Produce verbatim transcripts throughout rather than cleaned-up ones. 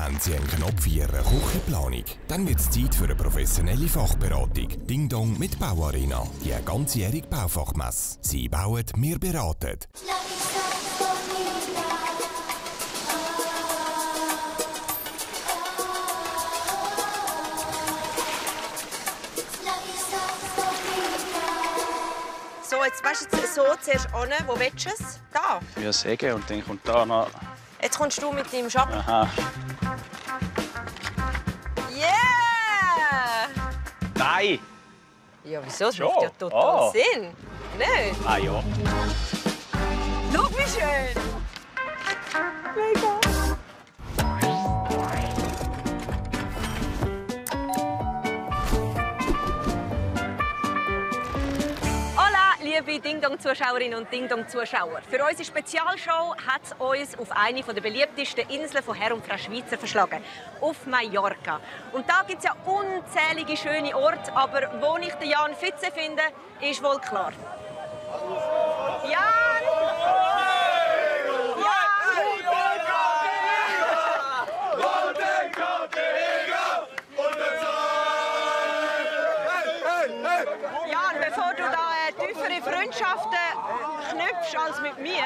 Haben Sie einen Knopf in Ihrer Küchenplanung? Dann wird es Zeit für eine professionelle Fachberatung. Ding Dong mit Bauarena, die ganzjährige Baufachmesse. Sie bauen, wir beraten. So, jetzt weißt du so zuerst an. Wo willst du es? Da? Ja, sägen und dann kommt da noch. Jetzt kommst du mit deinem Schatten. Aha. Yeah! Nein! Ja, wieso? Das Schon? macht ja total Oh. Sinn. Nicht? Ah ja. Schau, wie schön! Mega! Liebe Ding-Dong-Zuschauerinnen und Ding-Dong-Zuschauer, für unsere Spezialshow hat es uns auf eine der beliebtesten Inseln von Herr und Frau Schweizer verschlagen, auf Mallorca. Und da gibt es ja unzählige schöne Orte, aber wo ich den Jan Fütze finde, ist wohl klar. Jan! Jan, bevor du da äh, tiefere Freundschaften knüpfst als mit mir.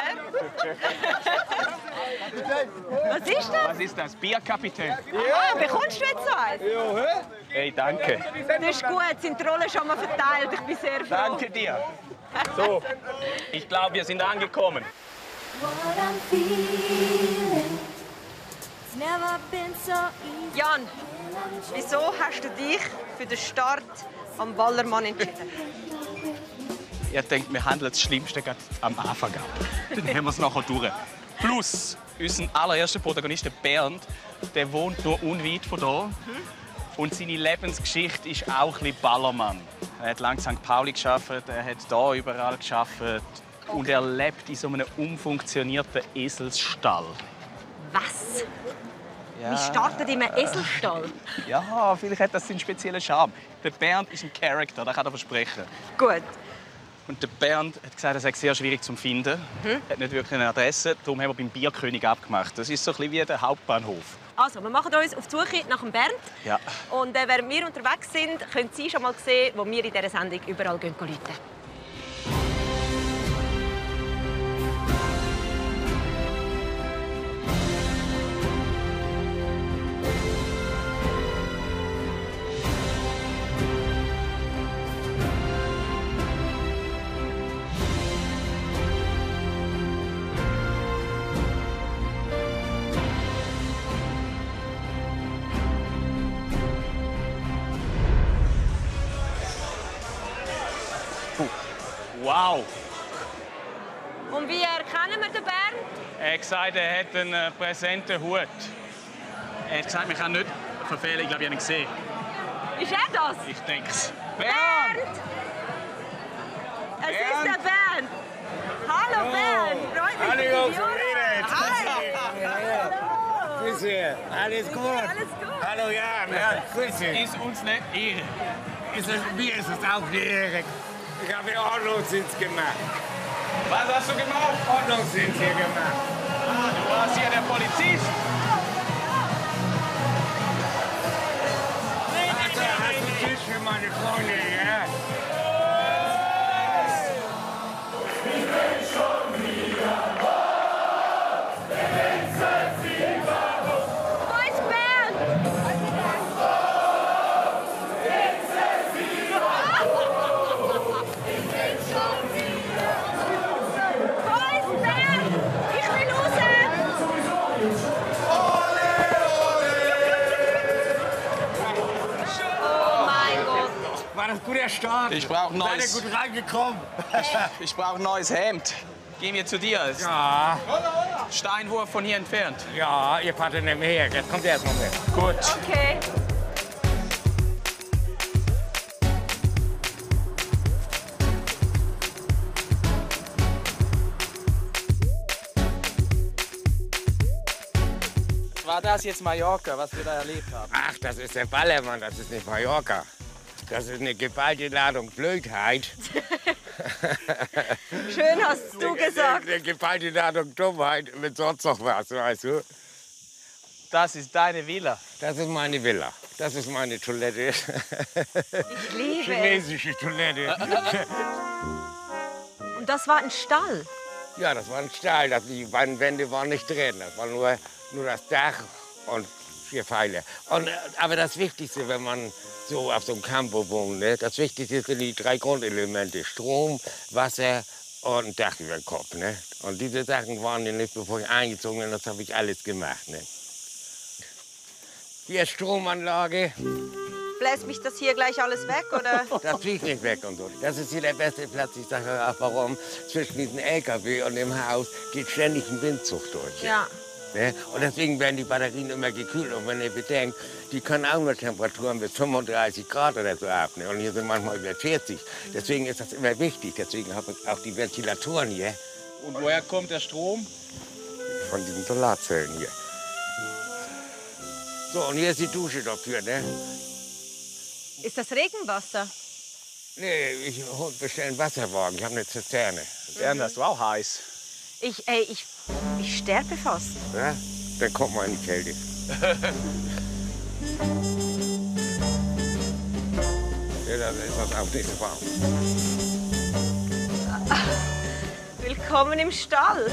Was ist das? Was ist das? Bierkapitän. Ja, bekommst du jetzt so eins? Ja, hä? Hey, danke. Das ist gut, sind die Rollen schon mal verteilt. Ich bin sehr froh. Danke dir. So, ich glaube, wir sind angekommen. Jan, wieso hast du dich für den Start am Ballermann entschieden? Ich denke, wir handeln das Schlimmste gerade am Anfang ab. Dann haben wir es nachher durch. Plus, unser allererster Protagonist, der Bernd, der wohnt nur unweit von hier. Und seine Lebensgeschichte ist auch ein bisschen Ballermann. Er hat lange in Sankt Pauli gearbeitet, er hat hier überall gearbeitet. Und er lebt in so einem umfunktionierten Eselsstall. Was? Ja. Wir starten in einem Eselstall. Ja, vielleicht hat das seinen speziellen Charme. Der Bernd ist ein Charakter, das kann er versprechen. Gut. Und der Bernd hat gesagt, er sei sehr schwierig zu finden. Er Hm? hat nicht wirklich eine Adresse, darum haben wir beim Bierkönig abgemacht. Das ist so ein bisschen wie der Hauptbahnhof. Also, wir machen uns auf die Suche nach dem Bernd. Ja. Und äh, während wir unterwegs sind, können Sie schon mal sehen, wo wir in dieser Sendung überall gehen läuten. Wow! Und wie erkennen wir den Bernd? Er hat gesagt, er hat einen äh, präsenten Hut. Er hat gesagt, man kann nicht verfehlen. Ich glaube, ich habe ihn gesehen. Ist er das? Ich denke es. Bernd! Es ist der Bernd! Hallo Bernd! Freut mich, Hallo, dich zu hören. Hi! Grüße, alles gut? Alles gut? Hallo Jan, ja, Grüße. Ist uns nicht Ehre. Ist es, mir ist es auch eine Ehre. Ich habe Ordnungsdienst gemacht. Was hast du gemacht? Ordnungsdienst hier gemacht. Ah, du warst hier der Polizist. Also, hast du Tisch für meine Freunde, ja? Wo ist Bernd? Wo ist Bernd? Ich will raus! Oh mein Gott! War das guter Start? Ich brauche Seid neues. ihr gut reingekommen? Ich brauche ein neues Hemd. Gehen wir zu dir. Ja, Steinwurf von hier entfernt. ja, ihr fahrt nicht mehr her. Jetzt kommt ihr erst mal mit. Gut. Okay. War das jetzt Mallorca, was wir da erlebt haben? Ach, das ist der Ballermann, das ist nicht Mallorca. Das ist eine geballte Ladung Blödheit. Schön hast du gesagt. Eine geballte Ladung Dummheit mit sonst noch was, weißt du? Das ist deine Villa. Das ist meine Villa. Das ist meine Toilette. Ich liebe es. Chinesische Toilette. Und das war ein Stall? Ja, das war ein Stall. Das, die beiden Wände waren nicht drin. Das war nur, nur das Dach und vier Pfeiler. Und, aber das Wichtigste, wenn man so auf so einem Campo wohnt, ne, das Wichtigste sind die drei Grundelemente. Strom, Wasser und ein Dach über den Kopf. Ne? Und diese Sachen waren ja nicht, bevor ich eingezogen bin. Das habe ich alles gemacht. Ne? Hier ist Stromanlage. Bläst mich das hier gleich alles weg, oder? Das fliegt nicht weg und so. Das ist hier der beste Platz. Ich sage auch, warum? Zwischen diesem L K W und dem Haus geht ständig ein Windzug durch. Ja. Ne? Und deswegen werden die Batterien immer gekühlt. Und wenn ihr bedenkt, die können auch nur Temperaturen bis fünfunddreißig Grad oder so ab. Ne? Und hier sind manchmal über vierzig. Deswegen ist das immer wichtig. Deswegen habe ich auch die Ventilatoren hier. Und woher kommt der Strom? Von diesen Solarzellen hier. So, und hier ist die Dusche dafür, ne? Ist das Regenwasser? Nee, ich bestelle einen Wasserwagen. Ich habe eine Zisterne. Bernd, hast du auch heiß? Ich, ey, ich, ich sterbe fast. Ja? Dann kommt mal in die Kälte. Ja, das ist das auch nicht so warm. Willkommen im Stall.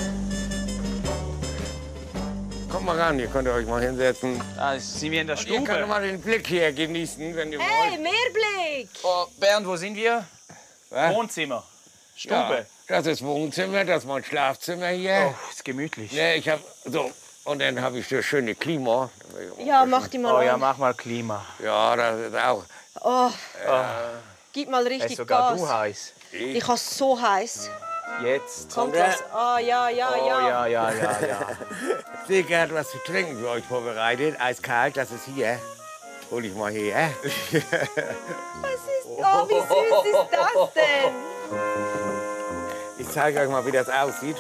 Kommt mal ran, hier könnt ihr euch mal hinsetzen. Da sind wir in der Ihr könnt Stube. mal den Blick hier genießen, wenn ihr Hey, wollt. Meerblick! Oh, Bernd, wo sind wir? Was? Wohnzimmer. Stube. Ja, das ist Wohnzimmer, das ist mein Schlafzimmer hier. Oh, ist gemütlich. Ne, ich hab so, und dann habe ich das schöne Klima. Ja, mach die mal Oh ja, an. mach mal Klima. Ja, das ist auch. Oh, gib mal Es richtig ist sogar Gas. du heiß. Ich habe so heiß. Jetzt. Kommt Und, äh, das? Ah, ja, ja, Oh ja. ja, ja, ja, ja. Sicher hat was zu trinken für euch vorbereitet. Eiskalt, das ist hier. Hol ich mal her. Was ist, oh, wie süß ist das denn? Ich zeige euch mal, wie das aussieht.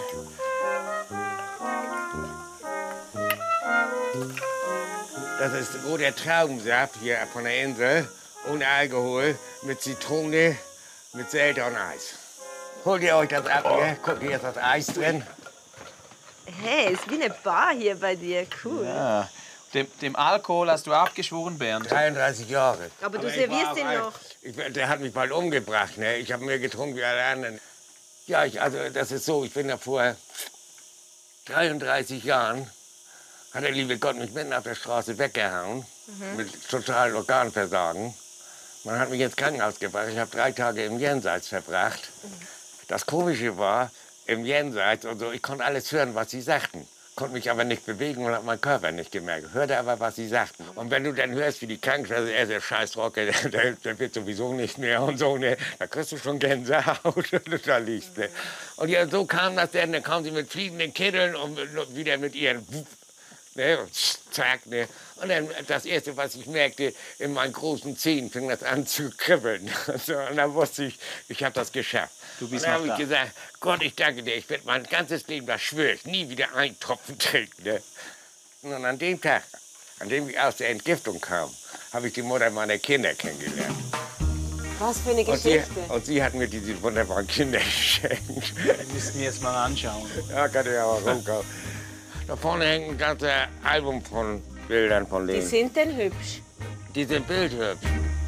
Das ist roter Traubensaft hier von der Insel. Ohne Alkohol, mit Zitrone, mit Selter und Eis. Holt ihr euch das ab hier? Guckt, hier ist das Eis drin. Hey, ist wie eine Bar hier bei dir. Cool. ja. Dem, dem Alkohol hast du abgeschworen, Bernd. dreiunddreißig Jahre. Aber du ich servierst war auch ihn ein- noch. Ich, der hat mich bald umgebracht. Ne? Ich habe mehr getrunken wie alle anderen. Ja, ich, also das ist so, ich bin da vor dreiunddreißig Jahren, hat der liebe Gott mich mitten auf der Straße weggehauen, Mhm. mit totalem Organversagen. Man hat mich ins Krankenhaus gebracht. Ich habe drei Tage im Jenseits verbracht. Das Komische war, im Jenseits und so, ich konnte alles hören, was sie sagten. Konnte mich aber nicht bewegen und habe meinen Körper nicht gemerkt. Hörte aber, was sie sagten. Und wenn du dann hörst, wie die Krankenschwester, er ist der Scheißrocker, der, der, der wird sowieso nicht mehr und so, ne, da kriegst du schon Gänsehaut, wenn du da liegst. Ne. Und ja, so kam das dann, dann kamen sie mit fliegenden Kitteln und wieder mit ihren... Ne, und zack, ne. Und dann das Erste, was ich merkte, in meinen großen Zehen fing das an zu kribbeln. So, und dann wusste ich, ich habe das geschafft. Du bist und dann noch habe ich da. gesagt, Gott, ich danke dir, ich werde mein ganzes Leben, das schwöre ich, nie wieder einen Tropfen trinken. Ne. Und an dem Tag, an dem ich aus der Entgiftung kam, habe ich die Mutter meiner Kinder kennengelernt. Was für eine Und sie, Geschichte. und sie hat mir diese wunderbaren Kinder geschenkt. Das müssten wir jetzt mal anschauen. Ja, kann ich aber rumkommen. Da vorne hängt ein ganzes Album von Bildern von Die denen. sind denn hübsch. Die sind bildhübsch.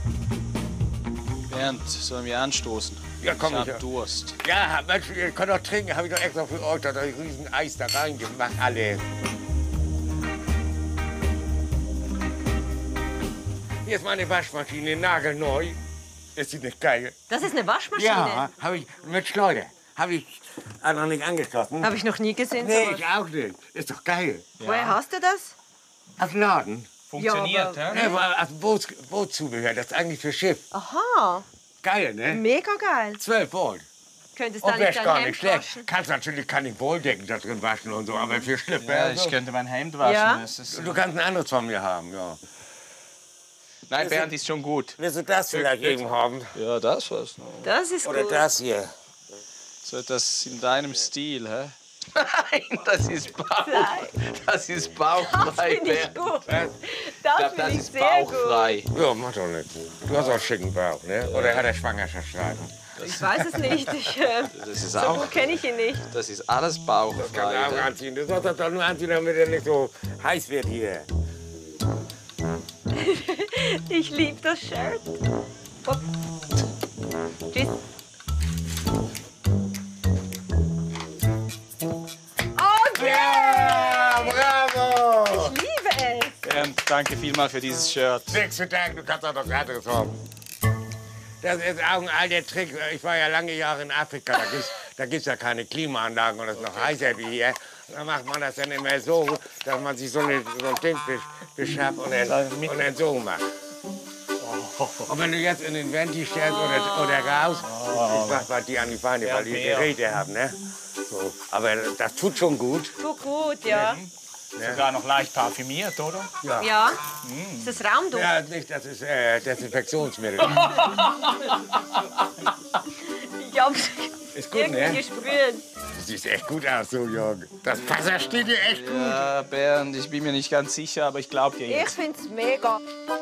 Bernd, sollen wir anstoßen? Ja, komm, ich ich- hab Durst. Ja, Mensch, ihr könnt doch trinken. Habe ich doch extra für euch da ein riesen Eis da reingemacht, alle. Hier ist meine Waschmaschine, nagelneu. Ist sie nicht geil? Das ist eine Waschmaschine. Ja, habe ich mit Schleuder. Habe ich auch noch nicht angeschlossen. Habe ich noch nie gesehen. Nee, sowas. ich auch nicht. Ist doch geil. Woher hast du das? Aus Laden. Funktioniert, Ja, aber- hä? Ne, war aus Boots, Bootzubehör. Das ist eigentlich für Schiff. Aha, Geil, ne? mega geil. zwölf Volt. Könntest Und da nicht wäscht dein gar Hemd nicht schlecht. waschen? Kannst natürlich kann ich Wohldecken da drin waschen und so, aber für Schlipper Ja, und ich so. könnte mein Hemd waschen. Ja. Das ist, Du kannst ein anderes von mir haben, ja. nein, Bernd ist schon gut. Willst du das vielleicht eben haben? Ja, das war's noch. Das ist Oder gut. das hier? So das in deinem Stil, hä? Nein, das ist Bauch. Das ist bauchfrei, Finde ich Bernd. gut. Was? Das Ich glaub, finde das ich ist sehr bauchfrei. Ja, mach doch nicht. Du hast auch einen schicken Bauch, ne? Oder hat er Schwangerschaftsstreifen? gut. Ich weiß es nicht. Ich, äh, Das ist so auch, gut kenne ich ihn nicht. das ist alles Kannst du auch bauchfrei. anziehen. Du sollst das doch nur anziehen, damit er nicht so heiß wird hier. Ich liebe das Shirt. Hopp. Tschüss. Oh, yeah! Bravo! Ich liebe es. Bernd, danke vielmals für dieses Shirt. Nichts zu danken, du kannst auch noch anderes haben. Das ist auch ein alter Trick. Ich war ja lange Jahre in Afrika. Da gibt's, da gibt's ja keine Klimaanlagen und es ist noch heißer wie hier. Und dann macht man das dann immer so, dass man sich so, eine, so ein Ding beschafft und dann, und dann so macht. Und wenn du jetzt in den Venti stellst oder, oder raus, ich mach mal die an die Beine, weil die Geräte haben, ne? So. Aber das tut schon gut. Tut gut, ja. Sogar noch leicht parfümiert, oder? Ja. Ja. Ist das Raumduft? Ja, nicht, das ist äh, Desinfektionsmittel. Ich hab's Ist gut, irgendwie ne? gesprüht. Du siehst echt gut aus, so Jürgen. Das Wasser steht dir echt gut. Ja, Bernd, ich bin mir nicht ganz sicher, aber ich glaube dir Ich jetzt. find's mega.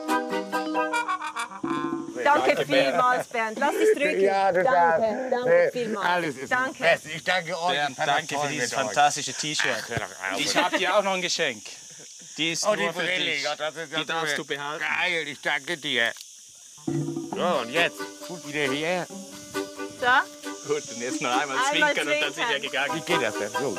Danke vielmals, Bernd. Lass es drücken. Ja, du danke, darfst. danke Nee, vielmals. Alles ist Danke. Best. Ich danke euch. Bernd, Ich fand das danke toll für dieses mit euch. fantastische T-Shirt. Ach, hör doch auf. Ich habe dir auch noch ein Geschenk. Die ist Oh, die nur für Brille. dich. Ja, das ist ja Die darfst so du behalten. Geil, ich danke dir. So, und jetzt? Gut wieder hier. So. Gut, und jetzt noch einmal, Einmal zwinkern und dann sind wir zwinkern. Wie gegangen. geht das denn? So.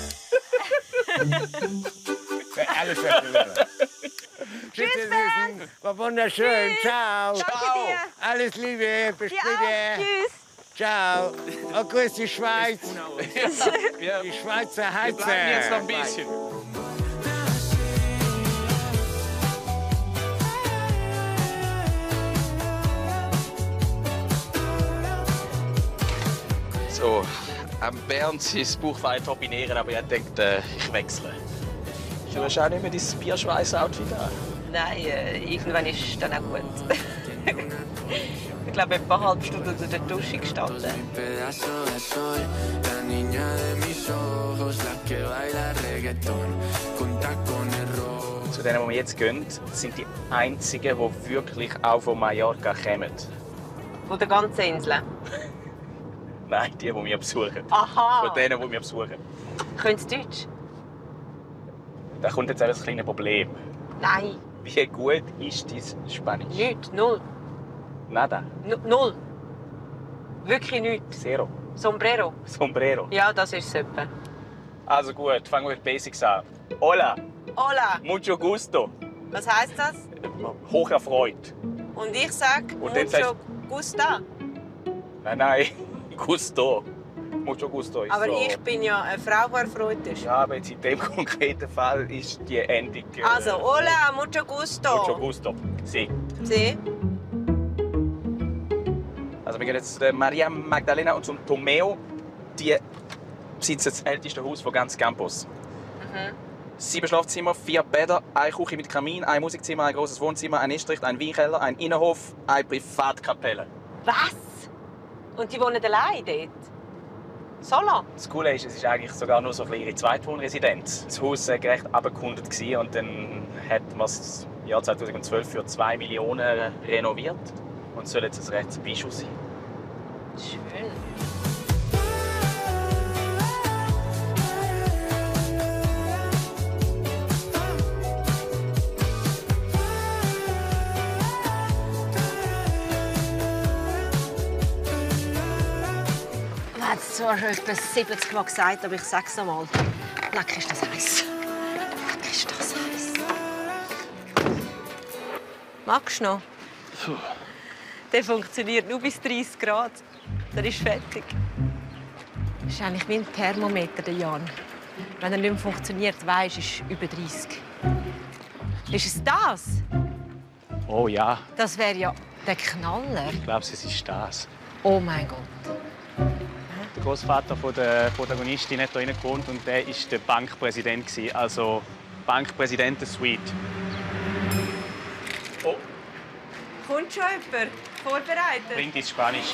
Alles Gute. Tschüss, Bernd. War wunderschön. Tschüss. Ciao. Danke dir. Alles Liebe. Bis Dir später. auch. Tschüss. Ciao. Oh, grüß die Schweiz. Wir Die Schweizer Heizer. bleiben jetzt noch ein bisschen. So, am Bernd sein Buch weiter opinieren, aber er denkt, äh, ich wechsle. Du hast auch nicht mehr dein Bierschweiß-Outfit an. Nein, äh, irgendwann ist dann auch gut. Ich glaube, etwa eine halbe Stunde unter der Dusche gestanden. Zu denen, die wir jetzt gehen, sind die einzigen, die wirklich auch von Mallorca kommen. Von der ganzen Insel. Nein, die, die wir besuchen. Aha. Von denen, die wir besuchen. Können Sie Deutsch? Da kommt jetzt ein kleines Problem. Nein, Wie gut ist dein Spanisch? nichts. Null. Nada. N null. Wirklich nichts. Zero. Sombrero. Sombrero. Ja, das ist es etwa. Also gut, fangen wir mit Basics an. Hola, Hola. mucho gusto. Was heisst das? Hoch erfreut. Und ich sag Und dann mucho sagst- gusta. Nein, nein, gusto. Mucho gusto ist Aber so. ich bin ja eine Frau, die erfreut ist. Ja, aber jetzt in dem konkreten Fall ist die Endung... Äh, Also, hola, mucho gusto. Mucho gusto. Si. Sie? Also wir gehen jetzt zu der Maria Magdalena und zum Tomeo. Die besitzen das älteste Haus von ganz Campus. Mhm. Sieben Schlafzimmer, vier Bäder, eine Küche mit Kamin, ein Musikzimmer, ein großes Wohnzimmer, ein Estrich, ein Weinkeller, ein Innenhof, eine Privatkapelle. Was? Und die wohnen allein dort? Solo? Das Coole ist, es ist eigentlich sogar nur so ein bisschen ihre Zweitwohnresidenz. Das Haus war recht abgekundet und dann hat man es im Jahr zweitausendzwölf für zwei Millionen renoviert. Und soll jetzt ein rechtes Bischof sein. Schön. Man hat es zwar schon etwa siebzig Mal gesagt, aber ich sage es noch mal. Leck, ist das heiß. Leck, ist das heiß. Magst du noch? Der funktioniert nur bis dreißig Grad. Der ist fertig. Das ist eigentlich wie ein Thermometer, der Jan. Wenn er nicht mehr funktioniert, weisst du, ist über dreißig. Ist es das? Oh ja, Das wäre ja der Knaller. ich glaube, es ist das. Oh mein Gott. Der Großvater der Protagonistin hat hier gewohnt und der war der Bankpräsident. Also Bankpräsidenten-Suite. Oh, Kommt schon jemand? Vorbereitet? bringt ins Spanisch.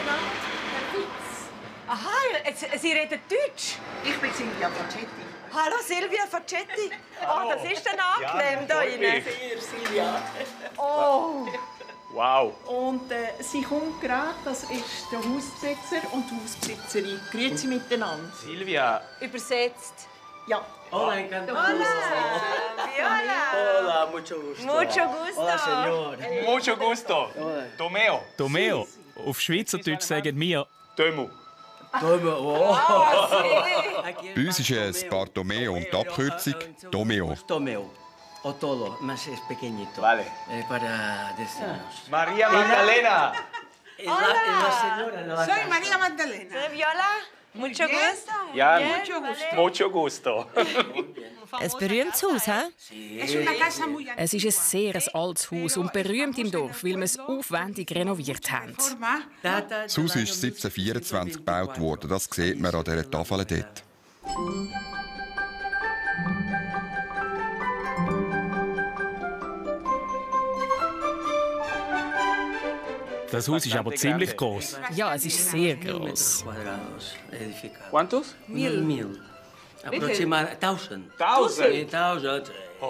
Aha, jetzt, Sie reden Deutsch? Ich bin Silvia Facetti. Hallo Silvia Facetti. Oh, das ist dann angenehm da freut rein. Sehr, Silvia. Oh. Wow. Und äh, sie kommt gerade, das ist der Hausbesitzer und die Hausbesitzerin. Grüezi miteinander. Silvia, Übersetzt. Ja. Hola, encantado. Viola. Hola, mucho gusto. Mucho gusto. Hola, señor. Mucho gusto. Tomeo. Tomeo. Auf Schweizerdeutsch sagen wir Tömu. Toma. Oh. Bei uns ist es Bartomeo und die Abkürzung Tomeo. Tomeo. O todo, más es pequeñito. Vale. Eh, para decirnos. María Magdalena. Es la, es la señora de la Soy casa. María Magdalena. Soy Viola. Mucho gusto. Ja, Mucho gusto. mucho gusto. Ein berühmtes Haus, hä? Es una casa muy antigua. Es ist ein sehr altes Haus und berühmt im Dorf, weil wir es aufwendig renoviert haben. Forma. Das Haus ist siebzehnhundertvierundzwanzig gebaut worden. Das sieht man an dieser Tafel dort. Das Haus ist aber ziemlich groß. Ja, es ist sehr groß. Cuadrados edificados. ¿Cuántos? Mil. Mil. Aproximadamente. Thousand. Tausend. Thousand.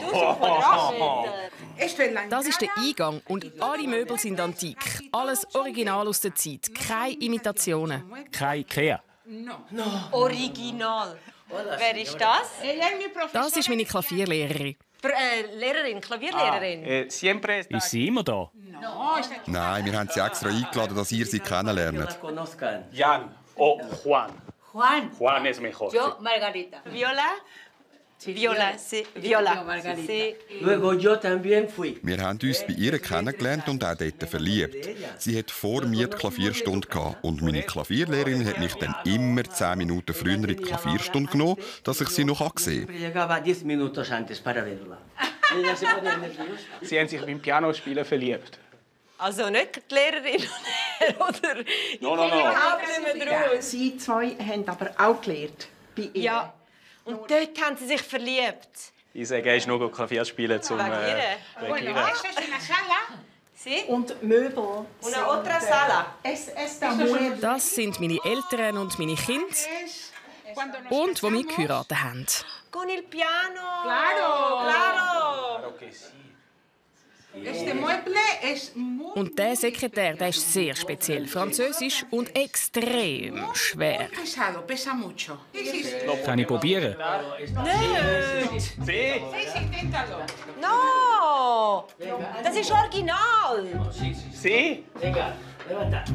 Esto es la Das ist der Eingang und alle Möbel sind antik. Alles original aus der Zeit. Keine Imitationen. Kein Ikea. Original. Wer ist das? Ella es mi profesora. Das ist meine Klavierlehrerin. Pr äh, Lehrerin, Klavierlehrerin. Eh, siempre está... Ist sie immer da? No, esta Nein, wir haben sie extra eingeladen, dass ihr sie Que kennenlernt. la conozcan. Jan o Juan. Juan. Juan es mejor. Yo, Margarita. Viola. Viola, sí. Viola. Sí. Luego yo también fui. Wir haben uns bei ihr kennengelernt und auch dort verliebt. Sie hat vor mir die Klavierstunde gehabt und meine Klavierlehrerin hat mich dann immer zehn Minuten früher in die Klavierstunde genommen, dass ich sie noch sehen Siempre llegaba diez minutos antes para verla. Ella se ponía nerviosa. Sie haben sich beim Pianospielen verliebt. Also nicht die Lehrerin oder... No, no, no. Ich bin Ja, Sie zwei haben aber auch gelernt bei ihr. Ja. Und dort haben sie sich verliebt. Ich sage, er ist nur Klavier spielen zum... Wegen Äh, ihr? wegen Bueno, ihr. esto es una sala. Sie? Und Möbel. Una otra sala. Es, esta mueble. Das sind meine Eltern und meine Kinder. Cuando nos Und wo wir casamos, geheiratet haben. Con il piano. Claro. Claro. Claro que sí. Este mueble es muy, Und der Sekretär, der ist sehr speziell. Französisch und extrem schwer. muy pesado, pesa mucho. Sí, sí, sí. Kann ich probieren? Sí. Sí, sí, inténtalo. No. Das ist original. Sí. Venga, levanta.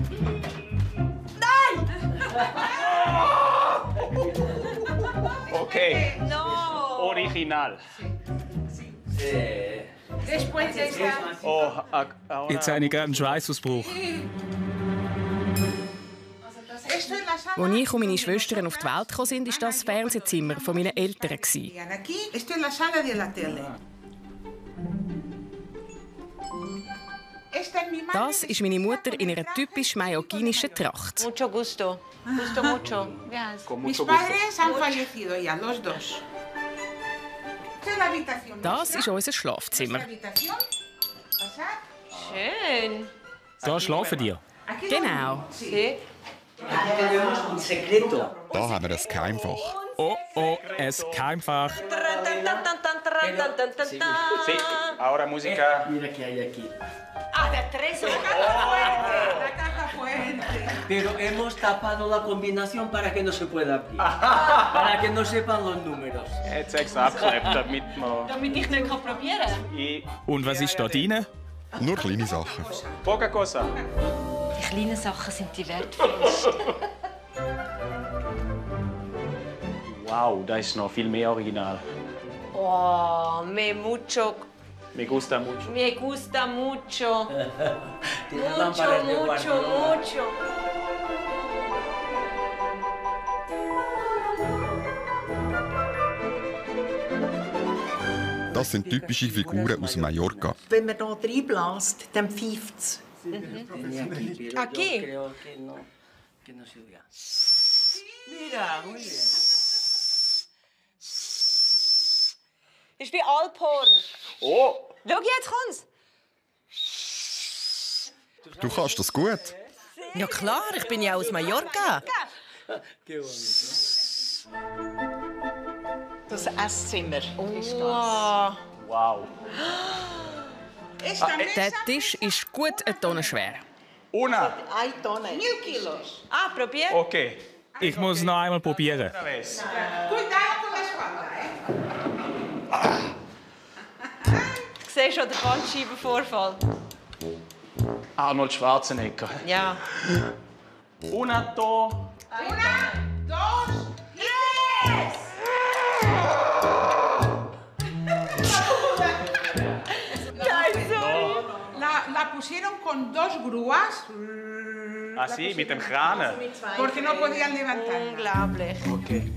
Okay. No. Original. Eh, Después de esta... Oh, a- ahora... Jetzt habe ich gerade einen Schweißausbruch. Esto es la sala. Als ich und meine Schwestern auf die Welt gekommen sind, war das Fernsehzimmer von meinen Eltern. gewesen. Aquí, esto es la sala de la tele. Esta es mi madre. Das ist meine Mutter in einer typisch mallorquinischen Tracht. Mucho gusto. Gusto mucho. Con Mis mucho gusto. padres han fallecido ya, los dos. Esta es la habitación. Das nuestra. ist unser Schlafzimmer. Esta habitación. Pasar. Schön. Da schlafen die. Aquí Genau. Sie? aquí tenemos un secreto. Da haben wir ein Geheimfach. Oh, oh, ein Geheimfach. Sí. Ahora música... Mira qué hay aquí. Ah, der Tresor. La caja fuerte. Pero hemos tapado la combinación para que no se pueda abrir. Para que no sepan los números. Jetzt extra abgeklebt, damit man... Damit ich nicht probieren kann. Y... Und was ist da drin? Nur kleine Sachen. Poca cosa. Die kleinen Sachen sind die wertvollsten. Wow, da ist noch viel mehr Original. Oh, me mucho. Me gusta mucho. Me gusta mucho. Tiene Mucho, lámparas de mucho, guardiola. mucho. Das sind typische Figuren aus Mallorca. Wenn man hier reinbläst, dann pfeift es. Tenía aquí, pero Aquí. yo creo que no, que no se oiga. Mira, muy bien. Das ist wie Alphorn. Oh! Schau, jetzt kommt's. Du kannst das gut. Ja klar, ich bin ja aus Mallorca. Qué bonito. Das Esszimmer ist das. Wow. Wow. Esta mesa, Der Tisch ist gut eine Tonne schwer. Una. hay tones. Mil kilos. Ah, probier. Okay. Ich muss noch einmal probieren. Otra vez. Cuidado con la espalda, Ich sehe schon den Bandscheibenvorfall. Arnold Schwarzenegger. Ja. Una, dos. Una, dos, tres. La, la pusieron con dos grúas. Ah, sí, mit dem Kranen. Porque no podían levantar. Unglaublich. Okay.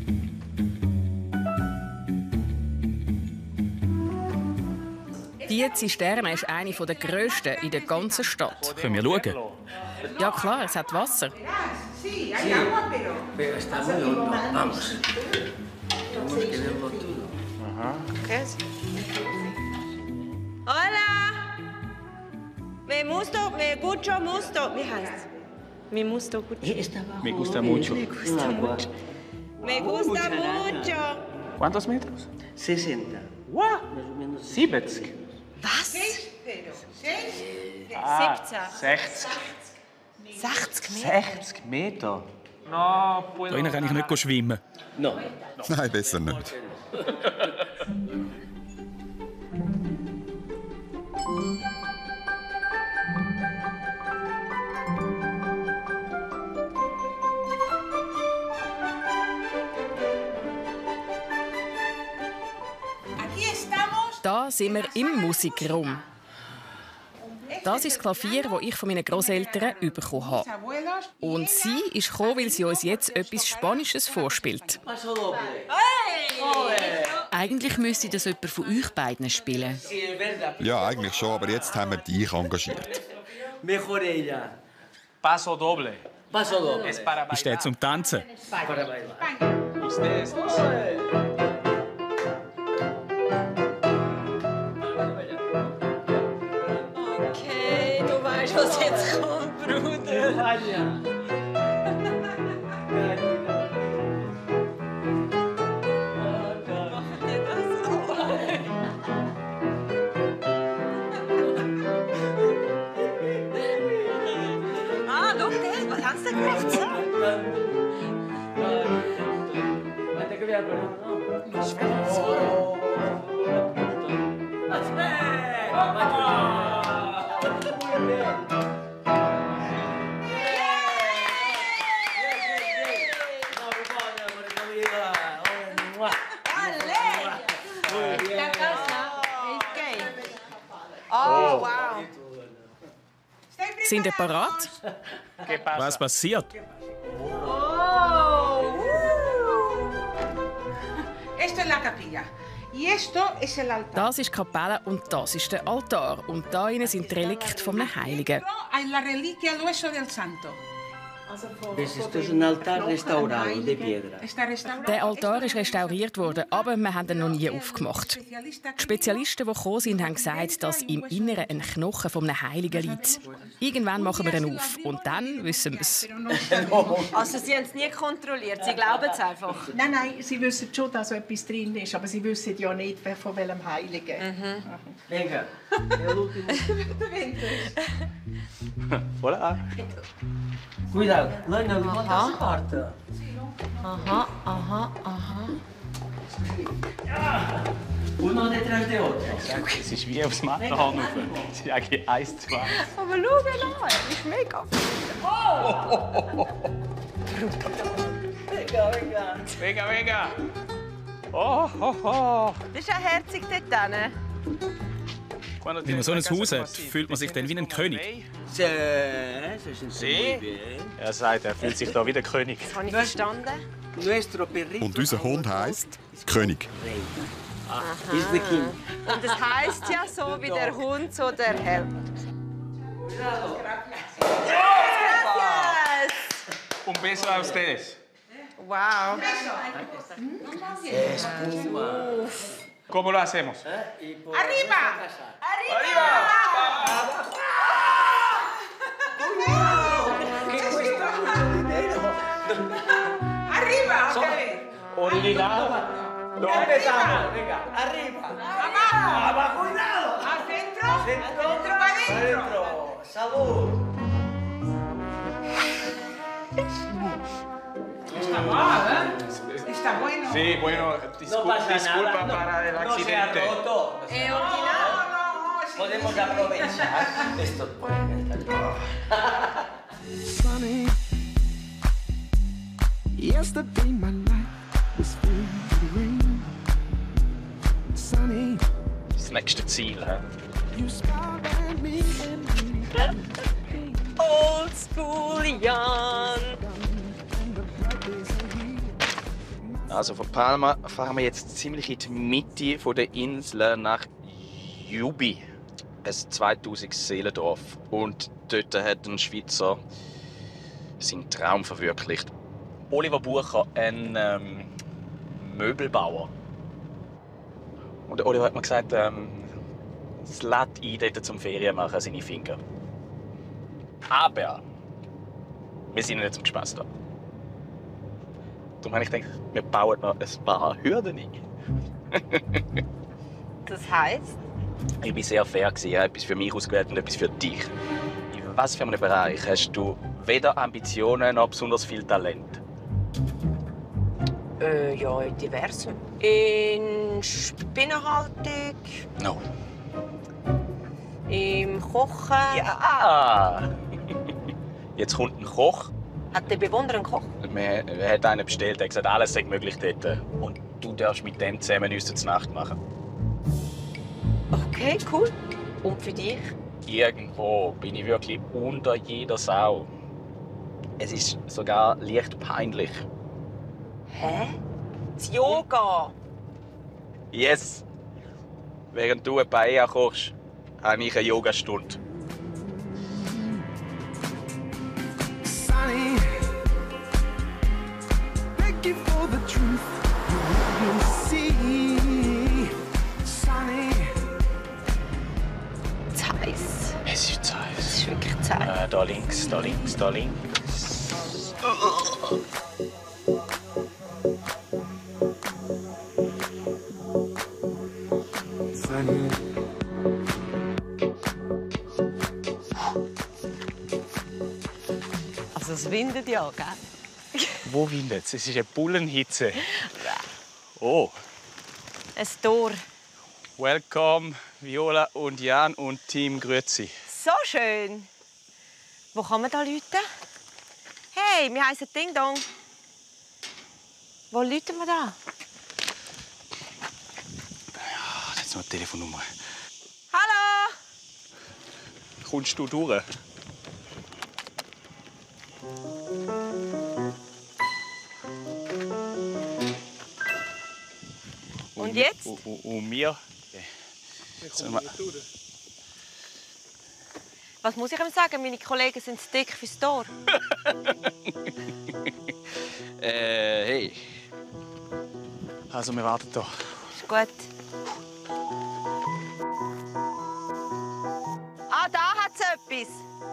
Die Zisterne ist eine der grössten in der ganzen Stadt. Können wir schauen? Ja klar, es hat Wasser. Sí, hay agua, pero. Pero está muy hondo. Vamos. Tenemos que verlo todo. Hola! Me gusto, me gusto, musto. Wie heißt's? Me gusto mucho. Está abajo. Me gusta mucho. Me gusta mucho. Me gusta mucho. ¿Cuántos metros? sesenta. Wow. Más o menos. siebzig. Was? Seis, pero. Seis. Ah, siebzig. sechzig. sechzig Meter. sechzig Meter? No, Da puedo. innen kann ich nicht schwimmen. No. Nein, besser nicht. Aquí estamos. Da sind wir im Musikraum. Das ist das Klavier, das ich von meinen Großeltern bekommen habe. Abuelos. Und sie ist gekommen, weil sie uns jetzt etwas Spanisches vorspielt. Paso doble. Eigentlich müsste das jemand von euch beiden spielen. Sí, es verdad. Ja, eigentlich schon, aber jetzt haben wir dich engagiert. Mejor ella. Paso doble. Paso doble. Es para Ist der bailar. zum Tanzen? Para bailar. Ustedes dos. Okay, du weißt, was jetzt kommt, Bruder. Vaya. Ah, schau, der, was haben sie denn gemacht? So? Vete que voy a poner. Oh, wow. Sind ihr parat? ¿Qué pasa? Was passiert? Esto es la capilla. Y esto es el altar. Das ist die Kapelle und das ist der Altar. Und da innen sind die Relikte von einem Heiligen. Dentro hay la reliquia del hueso del santo. ¿Ves? Esto es un altar restaurado de piedra. Está restaurado. Der Altar ist restauriert worden, aber wir haben ihn noch nie aufgemacht. Die Spezialisten, die gekommen sind, haben gesagt, dass im Inneren ein Knochen von einem Heiligen liegt. Irgendwann machen wir ihn auf und dann wissen wir es. Also, sie haben es nie kontrolliert, sie glauben es einfach. Nein, nein, sie wissen schon, dass so etwas drin ist, aber sie wissen ja nicht, wer von welchem Heiligen. Mhm. Venga. El último. Hola. Cuidado. No, no, no te corta. Aha, aha, aha. Uno detrás de otro. Es ist wie aufs Matterhorn rauf. Es ist eigentlich eins, zwei. Aber schau an, er ist mega. Venga, venga. Venga, venga. Oh, oh, oh. Das ist ja herzig dort hinten. Wenn man so ein Haus hat, fühlt man sich dann wie ein König. Se, se siente muy bien. Er sagt, er fühlt sich da wie der König. Das habe ich verstanden. Nuestro perrito. Und unser Hund heisst König. Is the king. Und das heisst ja so wie der Hund, so der Herr. Yes! Un beso a ustedes. Wow. Espuma. ¿Cómo lo hacemos? Y por Arriba. ¡Arriba! ¿Qué cuesta mucho dinero? Arriba, otra vez. Obligado. No. Empezamos. Venga, arriba. Abajo. Abajo, cuidado. Al centro. Centro. Centro para adentro. Adentro. Salud. Está buono, eh? Está bueno. Sí, bueno, disculpa, pasa disculpa nada, no- para el No se ha accidente. roto. ¿Es original? Podemos aprovechar esto por Sunny. Yesterday my life was filled with rain. Sunny. Das nächste Ziel. He? You smiled at me and Oldschool Jan. Also von Palma fahren wir jetzt ziemlich in die Mitte von der Insel nach Jubi, ein zweitausend Seelendorf. Und dort hat ein Schweizer seinen Traum verwirklicht. Oliver Bucher, ein ähm, Möbelbauer. Und der Oliver hat mir gesagt, ähm, es lädt ein, dort zum Ferien machen, seine Finger. Aber wir sind nicht zum Spaß da. Darum habe ich gedacht, wir bauen noch ein paar Hürden ein. Das heisst? Ich war sehr fair. Ich habe etwas für mich ausgewählt und etwas für dich. In was für einem Bereich hast du weder Ambitionen noch besonders viel Talent? Äh, ja, in diversen. In Spinnenhaltung, No. im Kochen. Ja! Jetzt kommt ein Koch. Hat der Bewohner einen Koch? Wir, wir hat einen bestellt, der hat gesagt, alles sei möglich dort. Und du darfst mit dem zusammen uns zur Nacht machen. Okay, cool. Und für dich? Irgendwo bin ich wirklich unter jeder Sau. Es ist sogar leicht peinlich. Hä? Das Yoga? Yes! Während du eine Paella kochst, habe ich eine Yogastunde. sunny. Thank you for the truth you let me see. Sunny. Zu heiß. Es ist zu heiß. Es ist wirklich zu heiß. Äh, da links, da links, da links. Sunny. Also es windet ja, gell? Wo windet es? Es ist eine Bullenhitze. Oh. Ein Tor. Welcome, Viola und Jan und Team Grüezi. So schön. Wo kann man da rufen? Hey, wir heißen Ding Dong. Wo rufen wir da? Ah, das ist noch eine Telefonnummer. Hallo! Kommst du durch? Und jetzt? Und, und, und wir? Was muss ich ihm sagen? Meine Kollegen sind zu dick fürs Tor. äh, hey. Also, wir warten hier. Ist gut. Ah, da hat es etwas.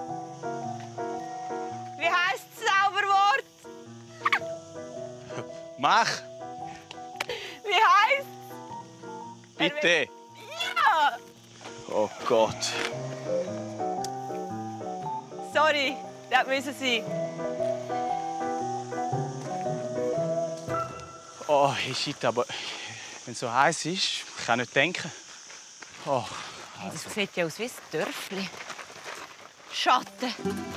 Wie heisst das Zauberwort? Mach! Wie heisst Bitte! Ja! Oh Gott. Sorry, das müssen sein. Oh, shit, aber wenn es so heiß ist, ich kann nicht denken. Oh, Hey, das sieht ja aus wie ein Dörfli. Schatten.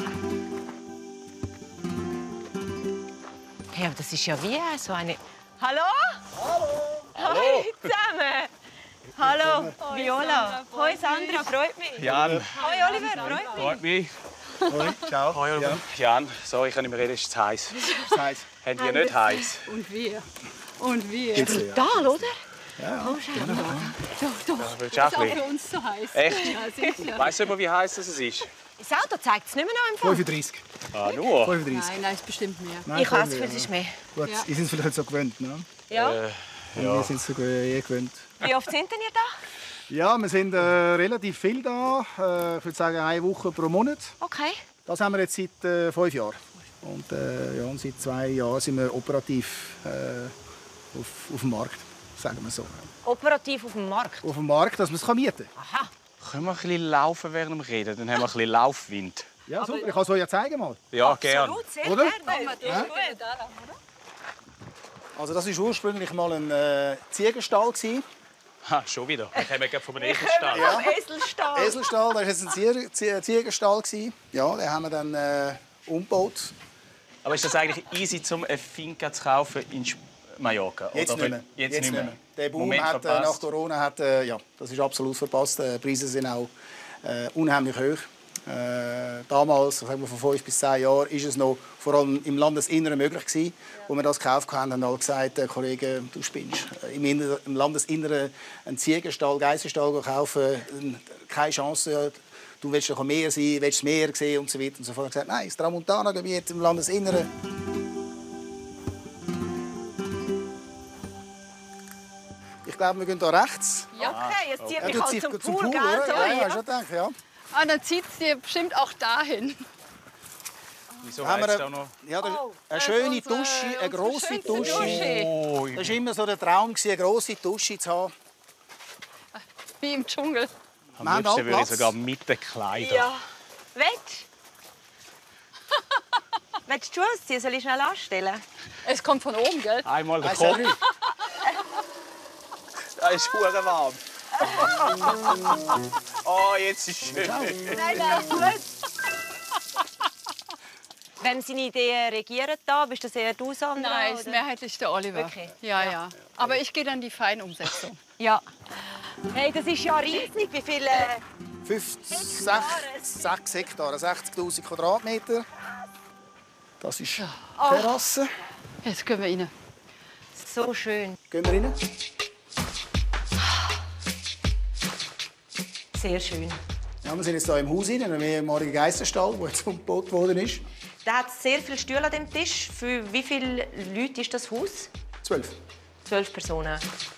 Hey, aber das ist ja wie so eine... Hallo? Hallo. Hallo zusammen. Hallo, Viola. Hoi Sandra, freut mich. Jan. Hoi Oliver, freut mich. Freut mich. Hoi, ciao. Hoi, Oliver. Jan, sorry, ich kann nicht mehr reden, es ist zu heiß. Es ist heiß. Haben die nicht heiß? Und wir. Und wir. Gibt's ja. Brutal, oder? Ja, Oh, schau mal. Doch, doch. Ja, willst du Das auch ist ein auch für bisschen? uns so heiß. Echt? Ja, sicher. Weißt du, wie heiß es ist? Das Auto zeigt es nicht mehr noch im Fall. fünfunddreißig. Ah, nur? fünfunddreißig. Nein, nein, ist bestimmt mehr. Nein, Ich habe das können Gefühl, wir, es ist mehr. Gut, Ja. ihr seid es vielleicht so gewöhnt, ne? Ja? Äh, Und ja. wir sind es sogar eh gewöhnt. Wie oft sind denn ihr da? Ja, wir sind äh, relativ viel da. Äh, ich würde sagen, eine Woche pro Monat. Okay. Das haben wir jetzt seit äh, fünf Jahren. Und, äh, ja, und seit zwei Jahren sind wir operativ äh, auf, auf dem Markt, sagen wir so. Operativ auf dem Markt. Auf dem Markt, dass man es mieten kann. Aha. Können wir ein bisschen laufen während dem Reden? Dann haben wir ein bisschen Laufwind. Ja, super. Ich kann es euch ja zeigen mal. Ja, gern. Absolut, sehr Oder? gerne. Ja. Ist gut. Also das war ursprünglich mal ein äh, Ziegenstall. Ha, schon wieder. Ich komme gerade von einem Eselstall. Ja. Eselstall. Eselstall, das war jetzt ein Zier Zier Ziegenstall. Ja, den haben wir dann äh, umgebaut. Aber ist das eigentlich easy, um eine Finca zu kaufen in Mallorca? Jetzt Oder nicht mehr. Jetzt, Jetzt nicht mehr. nicht mehr. Der Boom Moment hat, äh, verpasst. nach Corona hat, äh, ja, das ist absolut verpasst. Die Preise sind auch äh, unheimlich hoch. Äh, damals, sagen wir, vor fünf bis zehn Jahren, ist es noch vor allem im Landesinneren möglich gewesen. Als wir das gekauft haben, haben alle gesagt, äh, Kollege, du spinnst. Im, Inner, im Landesinneren einen Ziegenstall, Geissenstall kaufen, keine Chance. Du willst doch mehr sein, willst mehr sehen und so weiter und so fort. Ich habe gesagt, nein, das Tramontana-Gebiet im Landesinneren. Ich glaube, wir gehen hier rechts. Ja, okay, jetzt zieht Ja, mich du halt ziehst zum zum Pool, Pool, gell? oder? So, Ja, ja, ja. schon gedacht, ja. Ah, dann zieht es dir bestimmt auch dahin. Wieso haben wir heizt eine, da noch? ja, eine das schöne ist unsere- Dusche, eine unsere grosse schönste Dusche. Dusche. Oh, Das war immer so der Traum, eine grosse Dusche zu haben. Wie im Dschungel. Am Wir haben liebsten auch würde ich Platz. sogar mit den Kleidern. Ja. Willst Willst du die Schuhe ausziehen? Soll ich schnell anstellen? Es kommt von oben, gell? Einmal der Weiss Kopf. auch nicht. Da ist hure warm. Oh, jetzt ist es schön. Nein, nein, gut. Wem seine Ideen regieren da? Bist das eher du, Sandra? Nein, oder? mehrheitlich der Oliver. Okay. Ja, ja. Aber ich gehe dann die Feinumsetzung. Ja. Hey, das ist ja riesig. Wie viele... fünfzig, sechs Hektar, sechzigtausend Quadratmeter. Das ist die Terrasse. Jetzt gehen wir rein. So schön. Gehen wir rein? Sehr schön. Ja, wir sind jetzt hier im Haus, in einem ehemaligen Geissenstall, der jetzt umgebaut worden ist. Da hat sehr viele Stühle an dem Tisch. Für wie viele Leute ist das Haus? Zwölf. Zwölf Personen.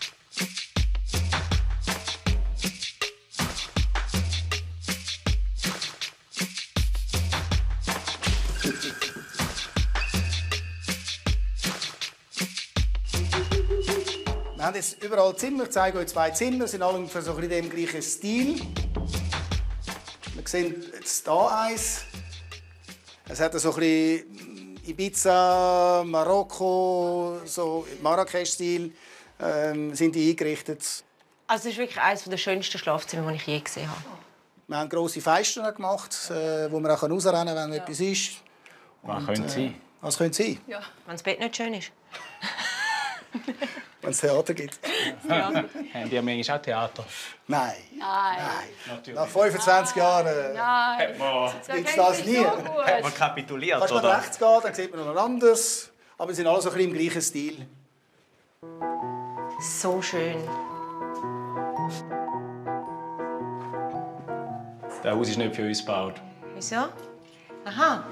Wir haben jetzt überall Zimmer. Ich zeige euch zwei Zimmer. Sie sind alle ungefähr so ein bisschen im gleichen Stil. Wir sehen jetzt hier eins. Es hat so ein bisschen Ibiza, Marokko, so Marrakesch-Stil ähm, sind die eingerichtet. Also es ist wirklich eines der schönsten Schlafzimmer, die ich je gesehen habe. Wir haben grosse Fenster gemacht, äh, wo man auch rausrennen kann, wenn etwas ist. Was könnte sein? Was könnte sein? Ja. Wenn das Bett nicht schön ist. Wenn es Theater gibt. Ja. Haben die manchmal auch Theater? Nein. Nein. Nach fünfundzwanzig Jahren äh, Nein. gibt es das nie. Hat man kapituliert, Kannst du oder? nach rechts gehen, dann sieht man noch anders. Aber sie sind alle so ein bisschen im gleichen Stil. So schön. Das Haus ist nicht für uns gebaut. Wieso? Aha.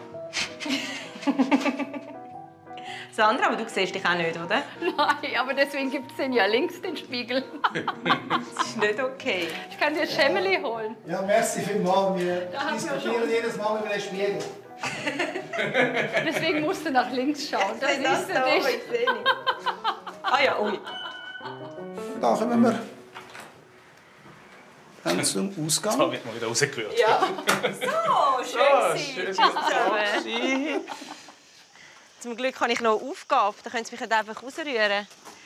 Sandra, aber du siehst dich auch nicht, oder? Nein, aber deswegen gibt es den ja links, den Spiegel. Das ist nicht okay. Ich kann dir Schemmeli holen. Ja, merci vielmals. Wir Da haben wir diskutieren schon. jedes Mal über den Spiegel. Deswegen musst du nach links schauen. Da Das siehst du da, dich. ich sehe nicht. Ah ja, ui. Da kommen wir dann zum Ausgang. Da wird man wieder rausgerührt. Ja. So, schön Oh, gewesen. schön Tschüss gewesen. zusammen. Zum Glück habe ich noch eine Aufgabe. Da können Sie mich nicht einfach rausrühren.